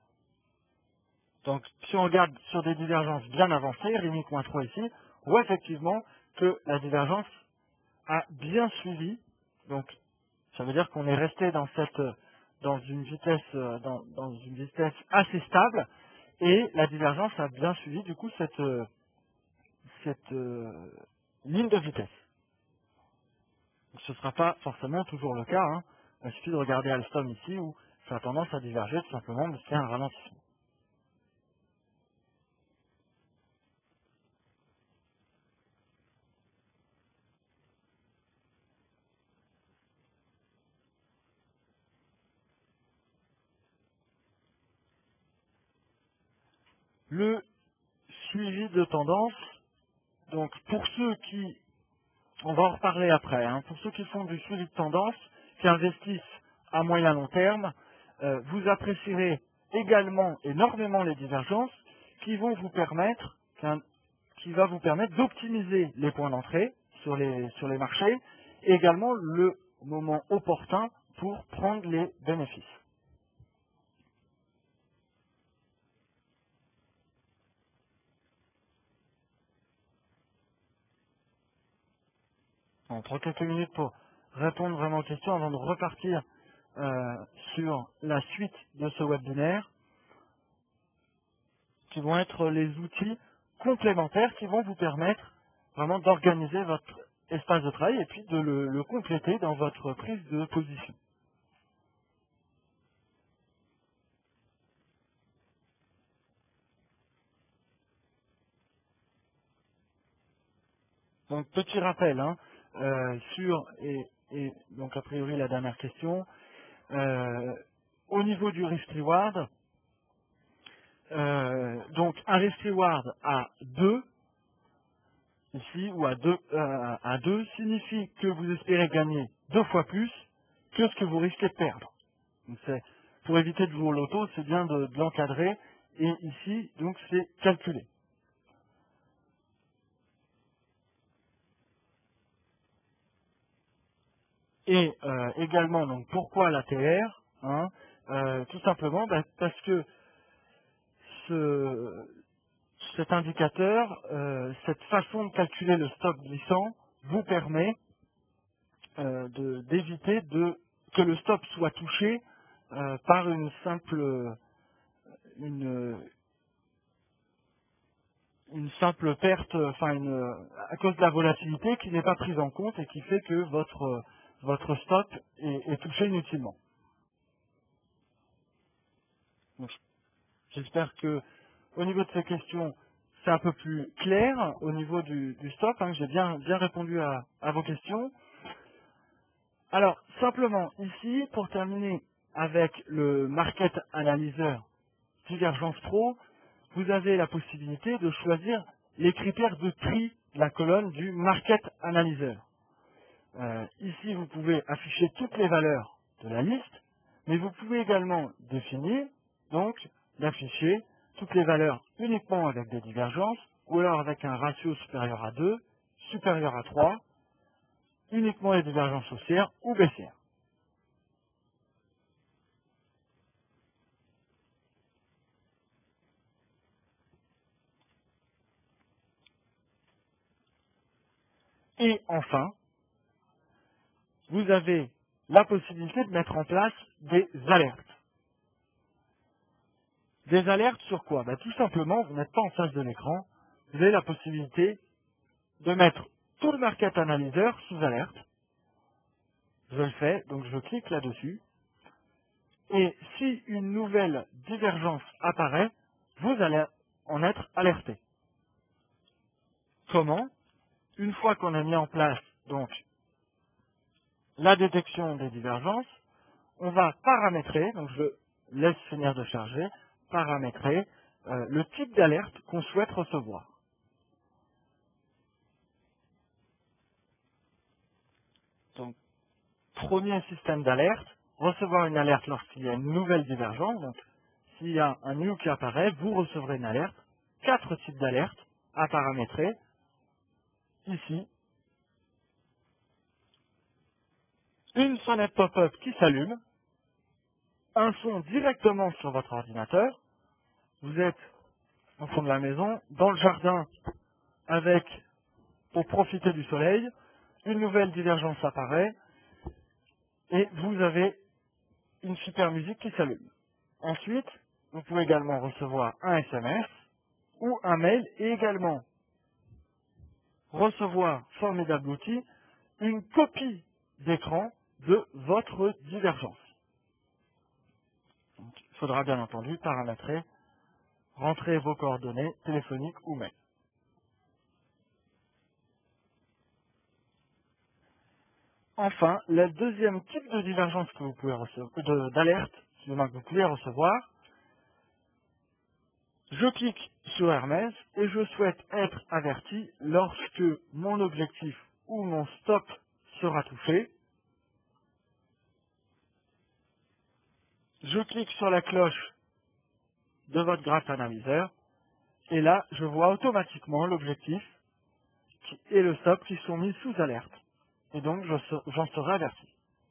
Donc si on regarde sur des divergences bien avancées, Rémi Cointreau ici, on voit effectivement que la divergence a bien suivi, donc ça veut dire qu'on est resté dans cette dans une vitesse euh, dans, dans une vitesse assez stable et la divergence a bien suivi du coup cette euh, cette euh, ligne de vitesse. Donc, ce ne sera pas forcément toujours le cas, hein. Il suffit de regarder Alstom ici où ça a tendance à diverger tout simplement parce qu'il y a un ralentissement. Le suivi de tendance, donc pour ceux qui, on va en reparler après, hein, pour ceux qui font du suivi de tendance, qui investissent à moyen long terme, euh, vous apprécierez également énormément les divergences qui vont vous permettre, qu'un- qui va vous permettre d'optimiser les points d'entrée sur les, sur les marchés et également le moment opportun pour prendre les bénéfices. On prend quelques minutes pour répondre vraiment aux questions avant de repartir euh, sur la suite de ce webinaire, qui vont être les outils complémentaires qui vont vous permettre vraiment d'organiser votre espace de travail et puis de le, le compléter dans votre prise de position. Donc petit rappel hein, euh, sur, et, et donc a priori la dernière question, euh, au niveau du risk reward, euh, donc un risk reward à deux ici, ou à deux, euh, à deux, signifie que vous espérez gagner deux fois plus que ce que vous risquez de perdre. Donc c'est, pour éviter de jouer au loto, c'est bien de, de l'encadrer, et ici, donc c'est calculé. Et euh, également, donc pourquoi la T R hein, euh, tout simplement ben, parce que ce, cet indicateur, euh, cette façon de calculer le stop glissant, vous permet euh, de- d'éviter de, que le stop soit touché euh, par une simple une, une simple perte, enfin une, à cause de la volatilité qui n'est pas prise en compte et qui fait que votre votre stop est, est touché inutilement. Donc, j'espère que au niveau de ces questions, c'est un peu plus clair au niveau du, du stop, hein, que j'ai bien bien répondu à, à vos questions. Alors, simplement, ici, pour terminer avec le Market Analyzer Divergence Pro, vous avez la possibilité de choisir les critères de tri de la colonne du Market Analyzer. Euh, ici, vous pouvez afficher toutes les valeurs de la liste, mais vous pouvez également définir, donc, d'afficher toutes les valeurs uniquement avec des divergences, ou alors avec un ratio supérieur à deux, supérieur à trois, uniquement les divergences haussières ou baissières. enfin, vous avez la possibilité de mettre en place des alertes. Des alertes sur quoi? Bah, tout simplement, vous n'êtes pas en face de l'écran, vous avez la possibilité de mettre tout le Market Analyzer sous alerte. Je le fais, donc je clique là-dessus. Et si une nouvelle divergence apparaît, vous allez en être alerté. Comment? Une fois qu'on a mis en place donc la détection des divergences, on va paramétrer, donc je laisse finir de charger, paramétrer euh, le type d'alerte qu'on souhaite recevoir. Donc, premier système d'alerte, recevoir une alerte lorsqu'il y a une nouvelle divergence. Donc, s'il y a un new qui apparaît, vous recevrez une alerte. Quatre types d'alertes à paramétrer. Ici, une fenêtre pop-up qui s'allume, un son directement sur votre ordinateur. Vous êtes au fond de la maison, dans le jardin, avec, pour profiter du soleil, une nouvelle divergence apparaît, et vous avez une super musique qui s'allume. Ensuite, vous pouvez également recevoir un S M S ou un mail, et également recevoir, formidable outil, une copie d'écran de votre divergence. Donc, il faudra bien entendu paramétrer, rentrer vos coordonnées téléphoniques ou mail. Enfin, le deuxième type de divergence que vous pouvez recevoir, de- d'alerte, excusez-moi, que vous pouvez recevoir, je clique sur Hermès et je souhaite être averti lorsque mon objectif ou mon stop sera touché. Je clique sur la cloche de votre graph analyseur et là, je vois automatiquement l'objectif qui- et le stop qui sont mis sous alerte. Et donc, je se- j'en serai averti.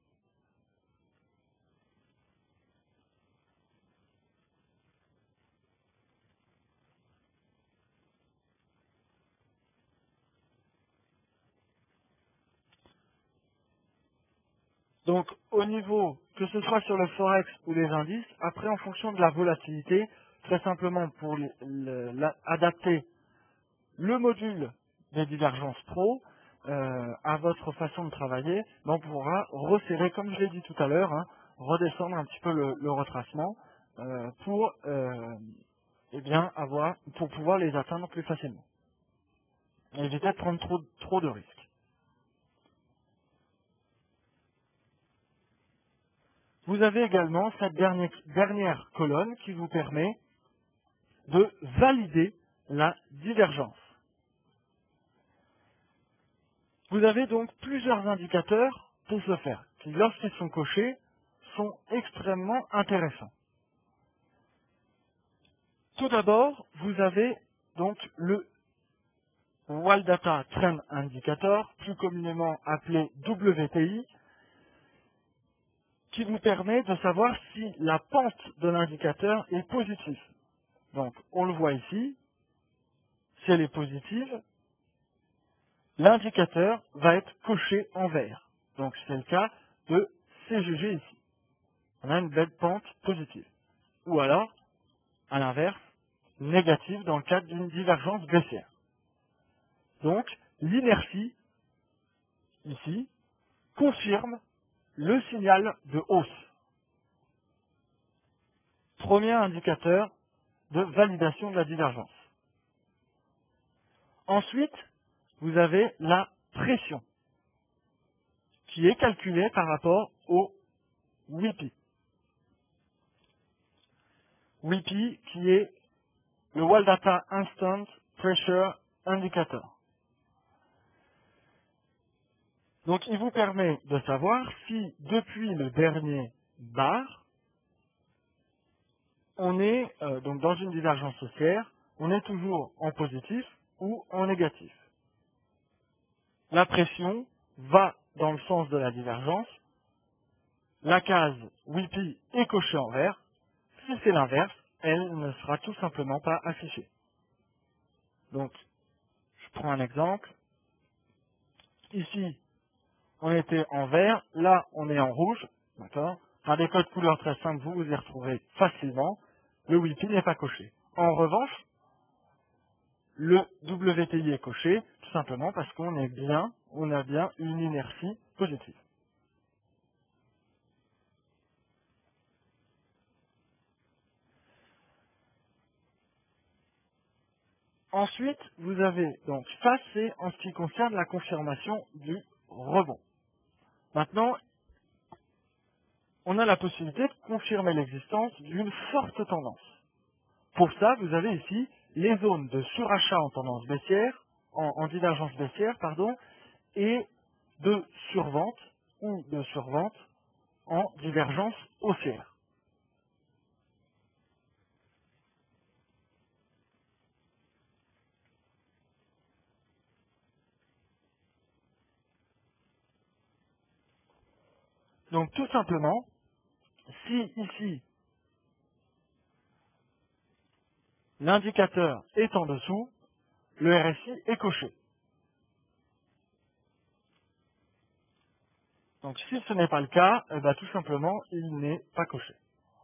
Donc, au niveau, que ce soit sur le Forex ou les indices, après, en fonction de la volatilité, très simplement pour le- le- la- adapter le module des divergences pro euh, à votre façon de travailler, ben, on pourra resserrer, comme je l'ai dit tout à l'heure, hein, redescendre un petit peu le, le retracement euh, pour euh, eh bien avoir pour pouvoir les atteindre plus facilement. Et éviter de prendre trop, trop de risques. Vous avez également cette dernière, dernière colonne qui vous permet de valider la divergence. Vous avez donc plusieurs indicateurs pour ce faire, qui lorsqu'ils sont cochés, sont extrêmement intéressants. Tout d'abord, vous avez donc le Wild Data Trend Indicator, plus communément appelé W T I, qui vous permet de savoir si la pente de l'indicateur est positive. Donc, on le voit ici, si elle est positive, l'indicateur va être coché en vert. Donc, c'est le cas de C G G ici. On a une belle pente positive. Ou alors, à l'inverse, négative dans le cadre d'une divergence baissière. Donc, l'inertie, ici, confirme le signal de hausse. Premier indicateur de validation de la divergence. Ensuite, vous avez la pression, qui est calculée par rapport au W I P. W I P qui est le Wild Data Instant Pressure Indicator. Donc, il vous permet de savoir si, depuis le dernier bar, on est euh, donc dans une divergence haussière, on est toujours en positif ou en négatif. La pression va dans le sens de la divergence. La case W I P est cochée en vert. Si c'est l'inverse, elle ne sera tout simplement pas affichée. Donc, je prends un exemple. ici, on était en vert, là, on est en rouge, d'accord? Par des codes couleurs très simples, vous vous y retrouvez facilement. Le Wi-Fi n'est pas coché. En revanche, le W T I est coché, tout simplement parce qu'on est bien, on a bien une inertie positive. Ensuite, vous avez donc ça, c'est en ce qui concerne la confirmation du rebond. Maintenant, on a la possibilité de confirmer l'existence d'une forte tendance. Pour ça, vous avez ici les zones de surachat en tendance baissière, en, en divergence baissière, pardon, et de survente ou de survente en divergence haussière. Donc tout simplement, si ici l'indicateur est en dessous, le R S I est coché. Donc si ce n'est pas le cas, eh ben, tout simplement, il n'est pas coché.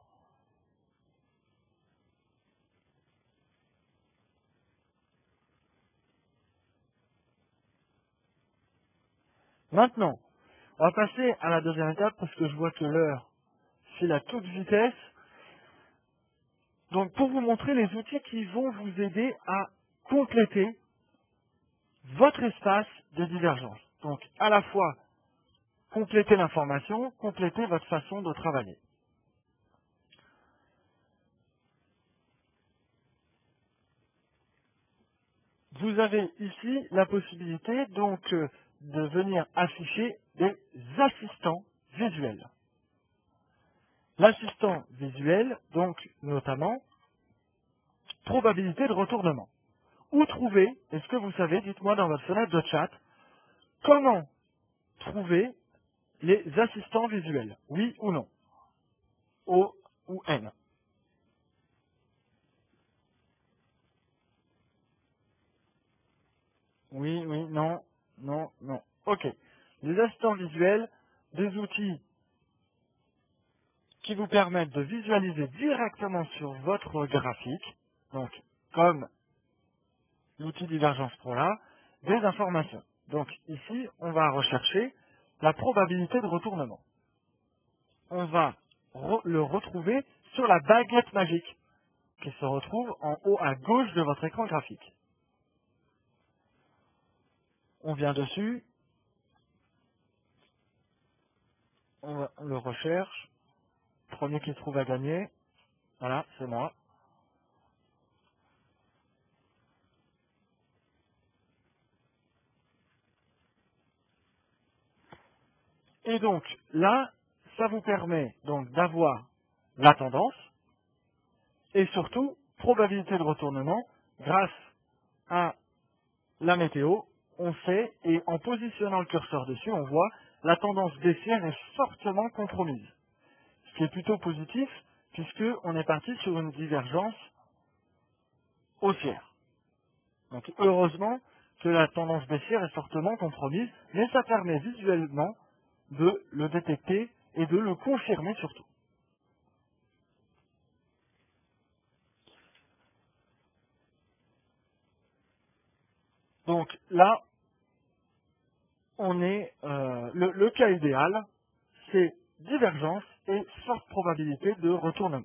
Maintenant, on va passer à la deuxième étape parce que je vois que l'heure file à toute vitesse. Donc pour vous montrer les outils qui vont vous aider à compléter votre espace de divergence. Donc à la fois compléter l'information, compléter votre façon de travailler. Vous avez ici la possibilité donc euh, de venir afficher des assistants visuels. L'assistant visuel, donc notamment, probabilité de retournement. Où trouver, est-ce que vous savez, dites-moi dans votre fenêtre de chat, comment trouver les assistants visuels, oui ou non, O ou N. Oui, oui, non, non, non. Ok. Les assistants visuels, des outils qui vous permettent de visualiser directement sur votre graphique, donc comme l'outil Divergence Pro là, des informations. Donc ici, on va rechercher la probabilité de retournement. On va re- le retrouver sur la baguette magique qui se retrouve en haut à gauche de votre écran graphique. On vient dessus, on, va- on le recherche, premier qui se trouve à gagner, voilà, c'est moi. Et donc là, ça vous permet donc d'avoir la tendance et surtout probabilité de retournement grâce à la météo. On sait, et en positionnant le curseur dessus, on voit la tendance baissière est fortement compromise. Ce qui est plutôt positif puisque on est parti sur une divergence haussière. Donc heureusement que la tendance baissière est fortement compromise, mais ça permet visuellement de le détecter et de le confirmer surtout. Donc là, on est euh, le, le cas idéal, c'est divergence et forte probabilité de retournement.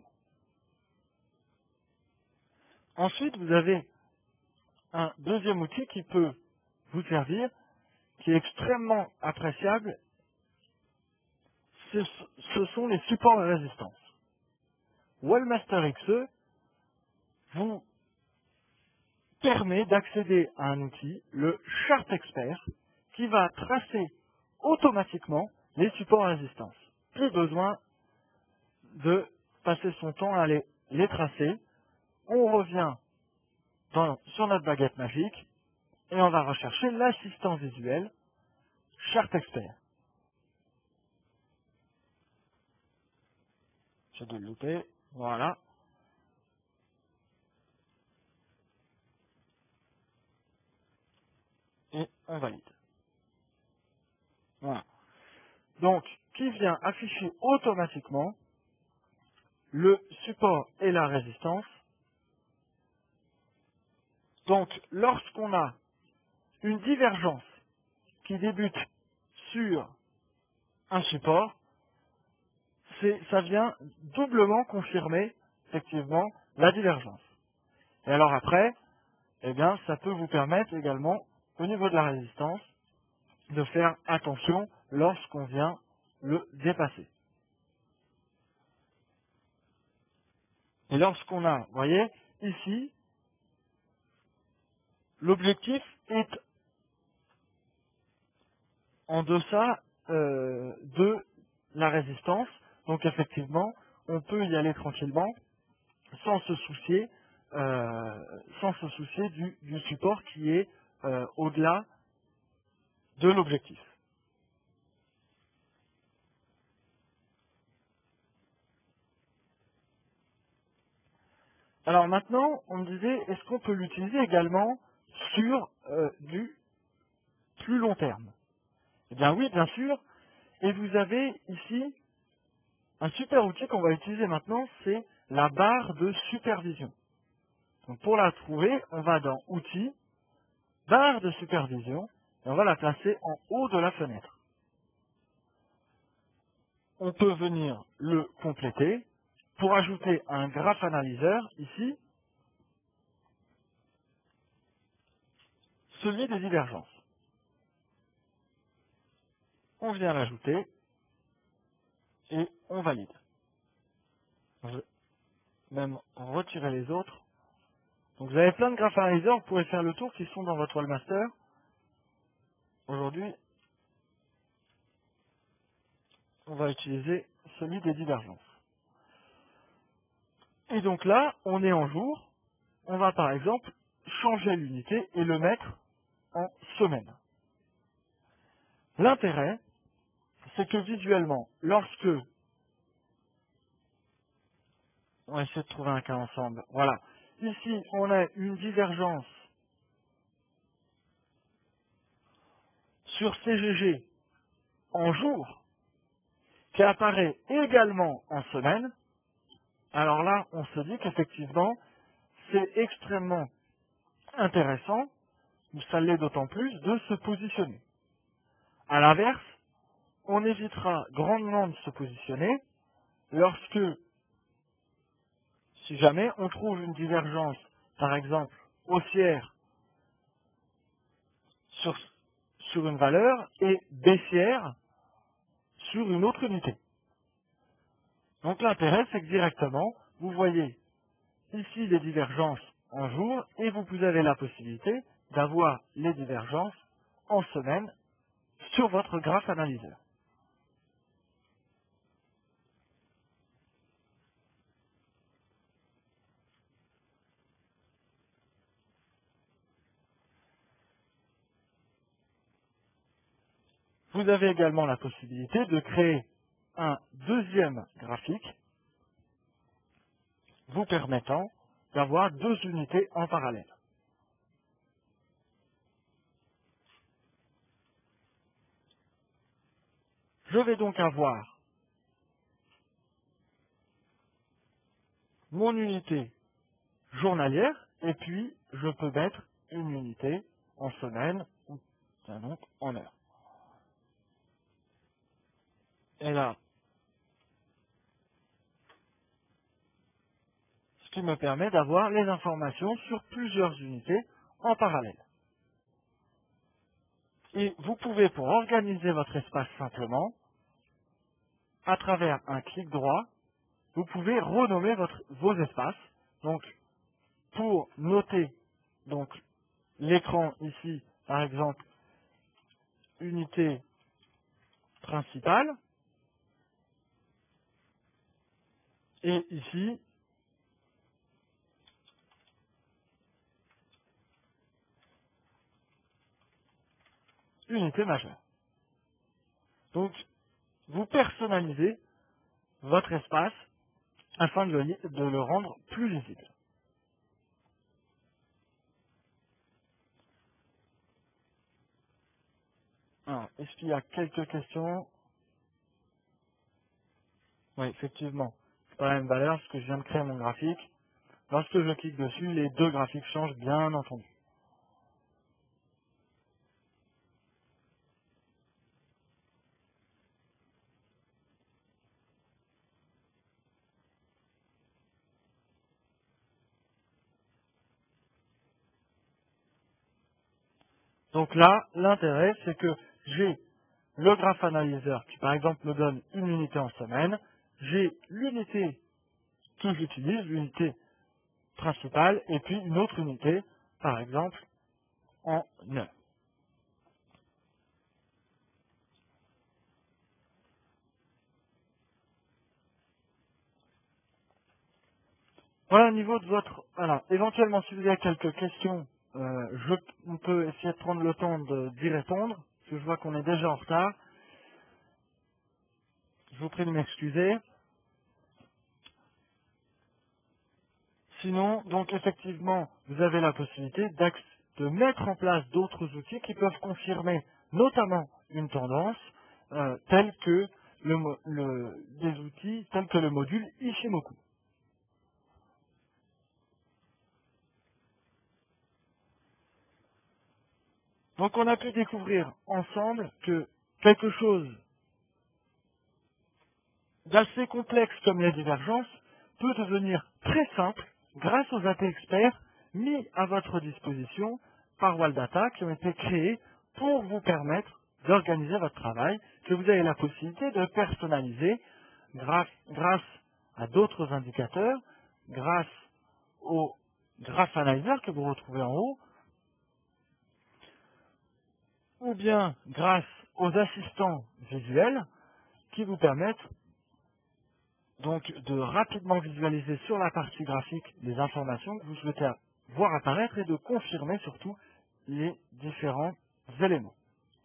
Ensuite, vous avez un deuxième outil qui peut vous servir, qui est extrêmement appréciable, ce, ce sont les supports et résistances. Wallmaster X E vous permet d'accéder à un outil, le Chart Expert, qui va tracer automatiquement les supports et résistances. Plus besoin de passer son temps à les, les tracer. On revient dans- sur notre baguette magique et on va rechercher l'assistant visuel Chart Expert. J'ai dû le louper. Voilà. Et on valide. Voilà. Donc, qui vient afficher automatiquement le support et la résistance. Donc, lorsqu'on a une divergence qui débute sur un support, c'est, ça vient doublement confirmer, effectivement, la divergence. Et alors après, eh bien, ça peut vous permettre également, au niveau de la résistance, de faire attention lorsqu'on vient le dépasser. Et lorsqu'on a, vous voyez, ici, l'objectif est en deçà euh, de la résistance. Donc effectivement, on peut y aller tranquillement sans se soucier, euh, sans se soucier du, du support qui est euh, au-delà de l'objectif. Alors maintenant, on me disait, est-ce qu'on peut l'utiliser également sur euh, du plus long terme? Eh bien oui, bien sûr. Et vous avez ici un super outil qu'on va utiliser maintenant, c'est la barre de supervision. Donc pour la trouver, on va dans Outils, barre de supervision, et on va la placer en haut de la fenêtre. On peut venir le compléter pour ajouter un graphe analyseur ici, celui des divergences. On vient l'ajouter et on valide. Je vais même retirer les autres. Donc vous avez plein de graphes analyseurs, vous pouvez faire le tour qui sont dans votre Wallmaster. Aujourd'hui, on va utiliser celui des divergences. Et donc là, on est en jour. On va par exemple changer l'unité et le mettre en semaine. L'intérêt, c'est que visuellement, lorsque on va essayer de trouver un cas ensemble. Voilà. Ici, on a une divergence sur C G G en jour qui apparaît également en semaine. Alors là, on se dit qu'effectivement, c'est extrêmement intéressant, ou ça l'est d'autant plus, de se positionner. À l'inverse, on évitera grandement de se positionner lorsque, si jamais on trouve une divergence, par exemple, haussière sur, sur une valeur et baissière sur une autre unité. Donc l'intérêt, c'est que directement, vous voyez ici les divergences en jour et vous avez la possibilité d'avoir les divergences en semaine sur votre graphe analyseur. Vous avez également la possibilité de créer un deuxième graphique vous permettant d'avoir deux unités en parallèle. Je vais donc avoir mon unité journalière et puis je peux mettre une unité en semaine ou tiens donc en heure. Et là, ce qui me permet d'avoir les informations sur plusieurs unités en parallèle. Et vous pouvez, pour organiser votre espace simplement, à travers un clic droit, vous pouvez renommer votre, vos espaces. Donc, pour noter donc l'écran ici, par exemple, unité principale, et ici, unité majeure. Donc, vous personnalisez votre espace afin de le, li- de le rendre plus lisible. Alors, est-ce qu'il y a quelques questions? Oui, effectivement. C'est pas la même valeur parce que je viens de créer mon graphique. Lorsque je clique dessus, les deux graphiques changent bien entendu. Donc là, l'intérêt, c'est que j'ai le graph analyseur qui, par exemple, me donne une unité en semaine. J'ai l'unité que j'utilise, l'unité principale, et puis une autre unité, par exemple, en heure. Voilà au niveau de votre... Alors, éventuellement, si vous avez quelques questions, euh, je, on peut essayer de prendre le temps de- d'y répondre, parce que je vois qu'on est déjà en retard. Je vous prie de m'excuser. Sinon, donc effectivement, vous avez la possibilité d'ax- de mettre en place d'autres outils qui peuvent confirmer notamment une tendance, euh, telle que le, mo- le- des outils tels que le module Ishimoku. Donc on a pu découvrir ensemble que quelque chose d'assez complexe comme les divergences peut devenir très simple grâce aux A T experts mis à votre disposition par Waldata qui ont été créés pour vous permettre d'organiser votre travail, que vous avez la possibilité de personnaliser grâce, grâce à d'autres indicateurs, grâce au Graph Analyzer que vous retrouvez en haut, ou bien grâce aux assistants visuels qui vous permettent donc de rapidement visualiser sur la partie graphique les informations que vous souhaitez voir apparaître et de confirmer surtout les différents éléments.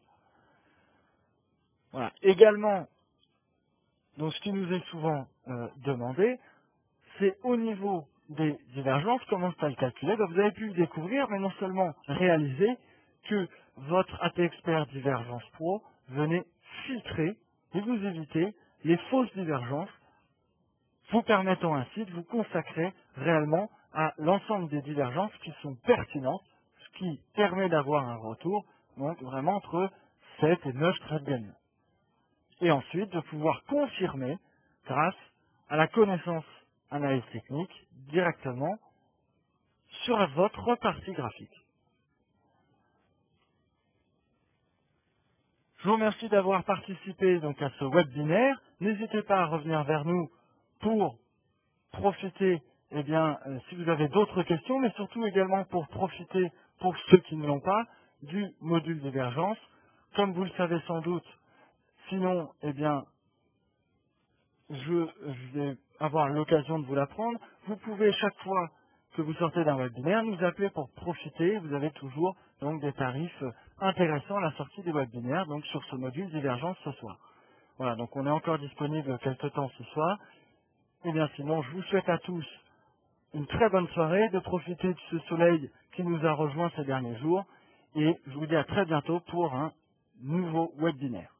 Voilà. Également, donc ce qui nous est souvent euh, demandé, c'est au niveau des divergences, comment c'est à le calculer. Donc, vous avez pu le découvrir, mais non seulement réaliser que votre A T Expert Divergence Pro venait filtrer et vous éviter les fausses divergences, vous permettant ainsi de vous consacrer réellement à l'ensemble des divergences qui sont pertinentes, ce qui permet d'avoir un retour, donc vraiment entre sept et neuf traits de gagnants. Et ensuite de pouvoir confirmer grâce à la connaissance analyse technique directement sur votre partie graphique. Je vous remercie d'avoir participé donc à ce webinaire. N'hésitez pas à revenir vers nous pour profiter, eh bien, euh, si vous avez d'autres questions, mais surtout également pour profiter, pour ceux qui ne l'ont pas, du module divergence. Comme vous le savez sans doute, sinon, eh bien, je, je vais avoir l'occasion de vous l'apprendre. Vous pouvez chaque fois que vous sortez d'un webinaire nous appeler pour profiter. Vous avez toujours donc des tarifs euh, intéressants à la sortie des webinaires, donc sur ce module divergence ce soir. Voilà, donc on est encore disponible quelque temps ce soir. Et bien sinon, je vous souhaite à tous une très bonne soirée, de profiter de ce soleil qui nous a rejoints ces derniers jours. Et je vous dis à très bientôt pour un nouveau webinaire.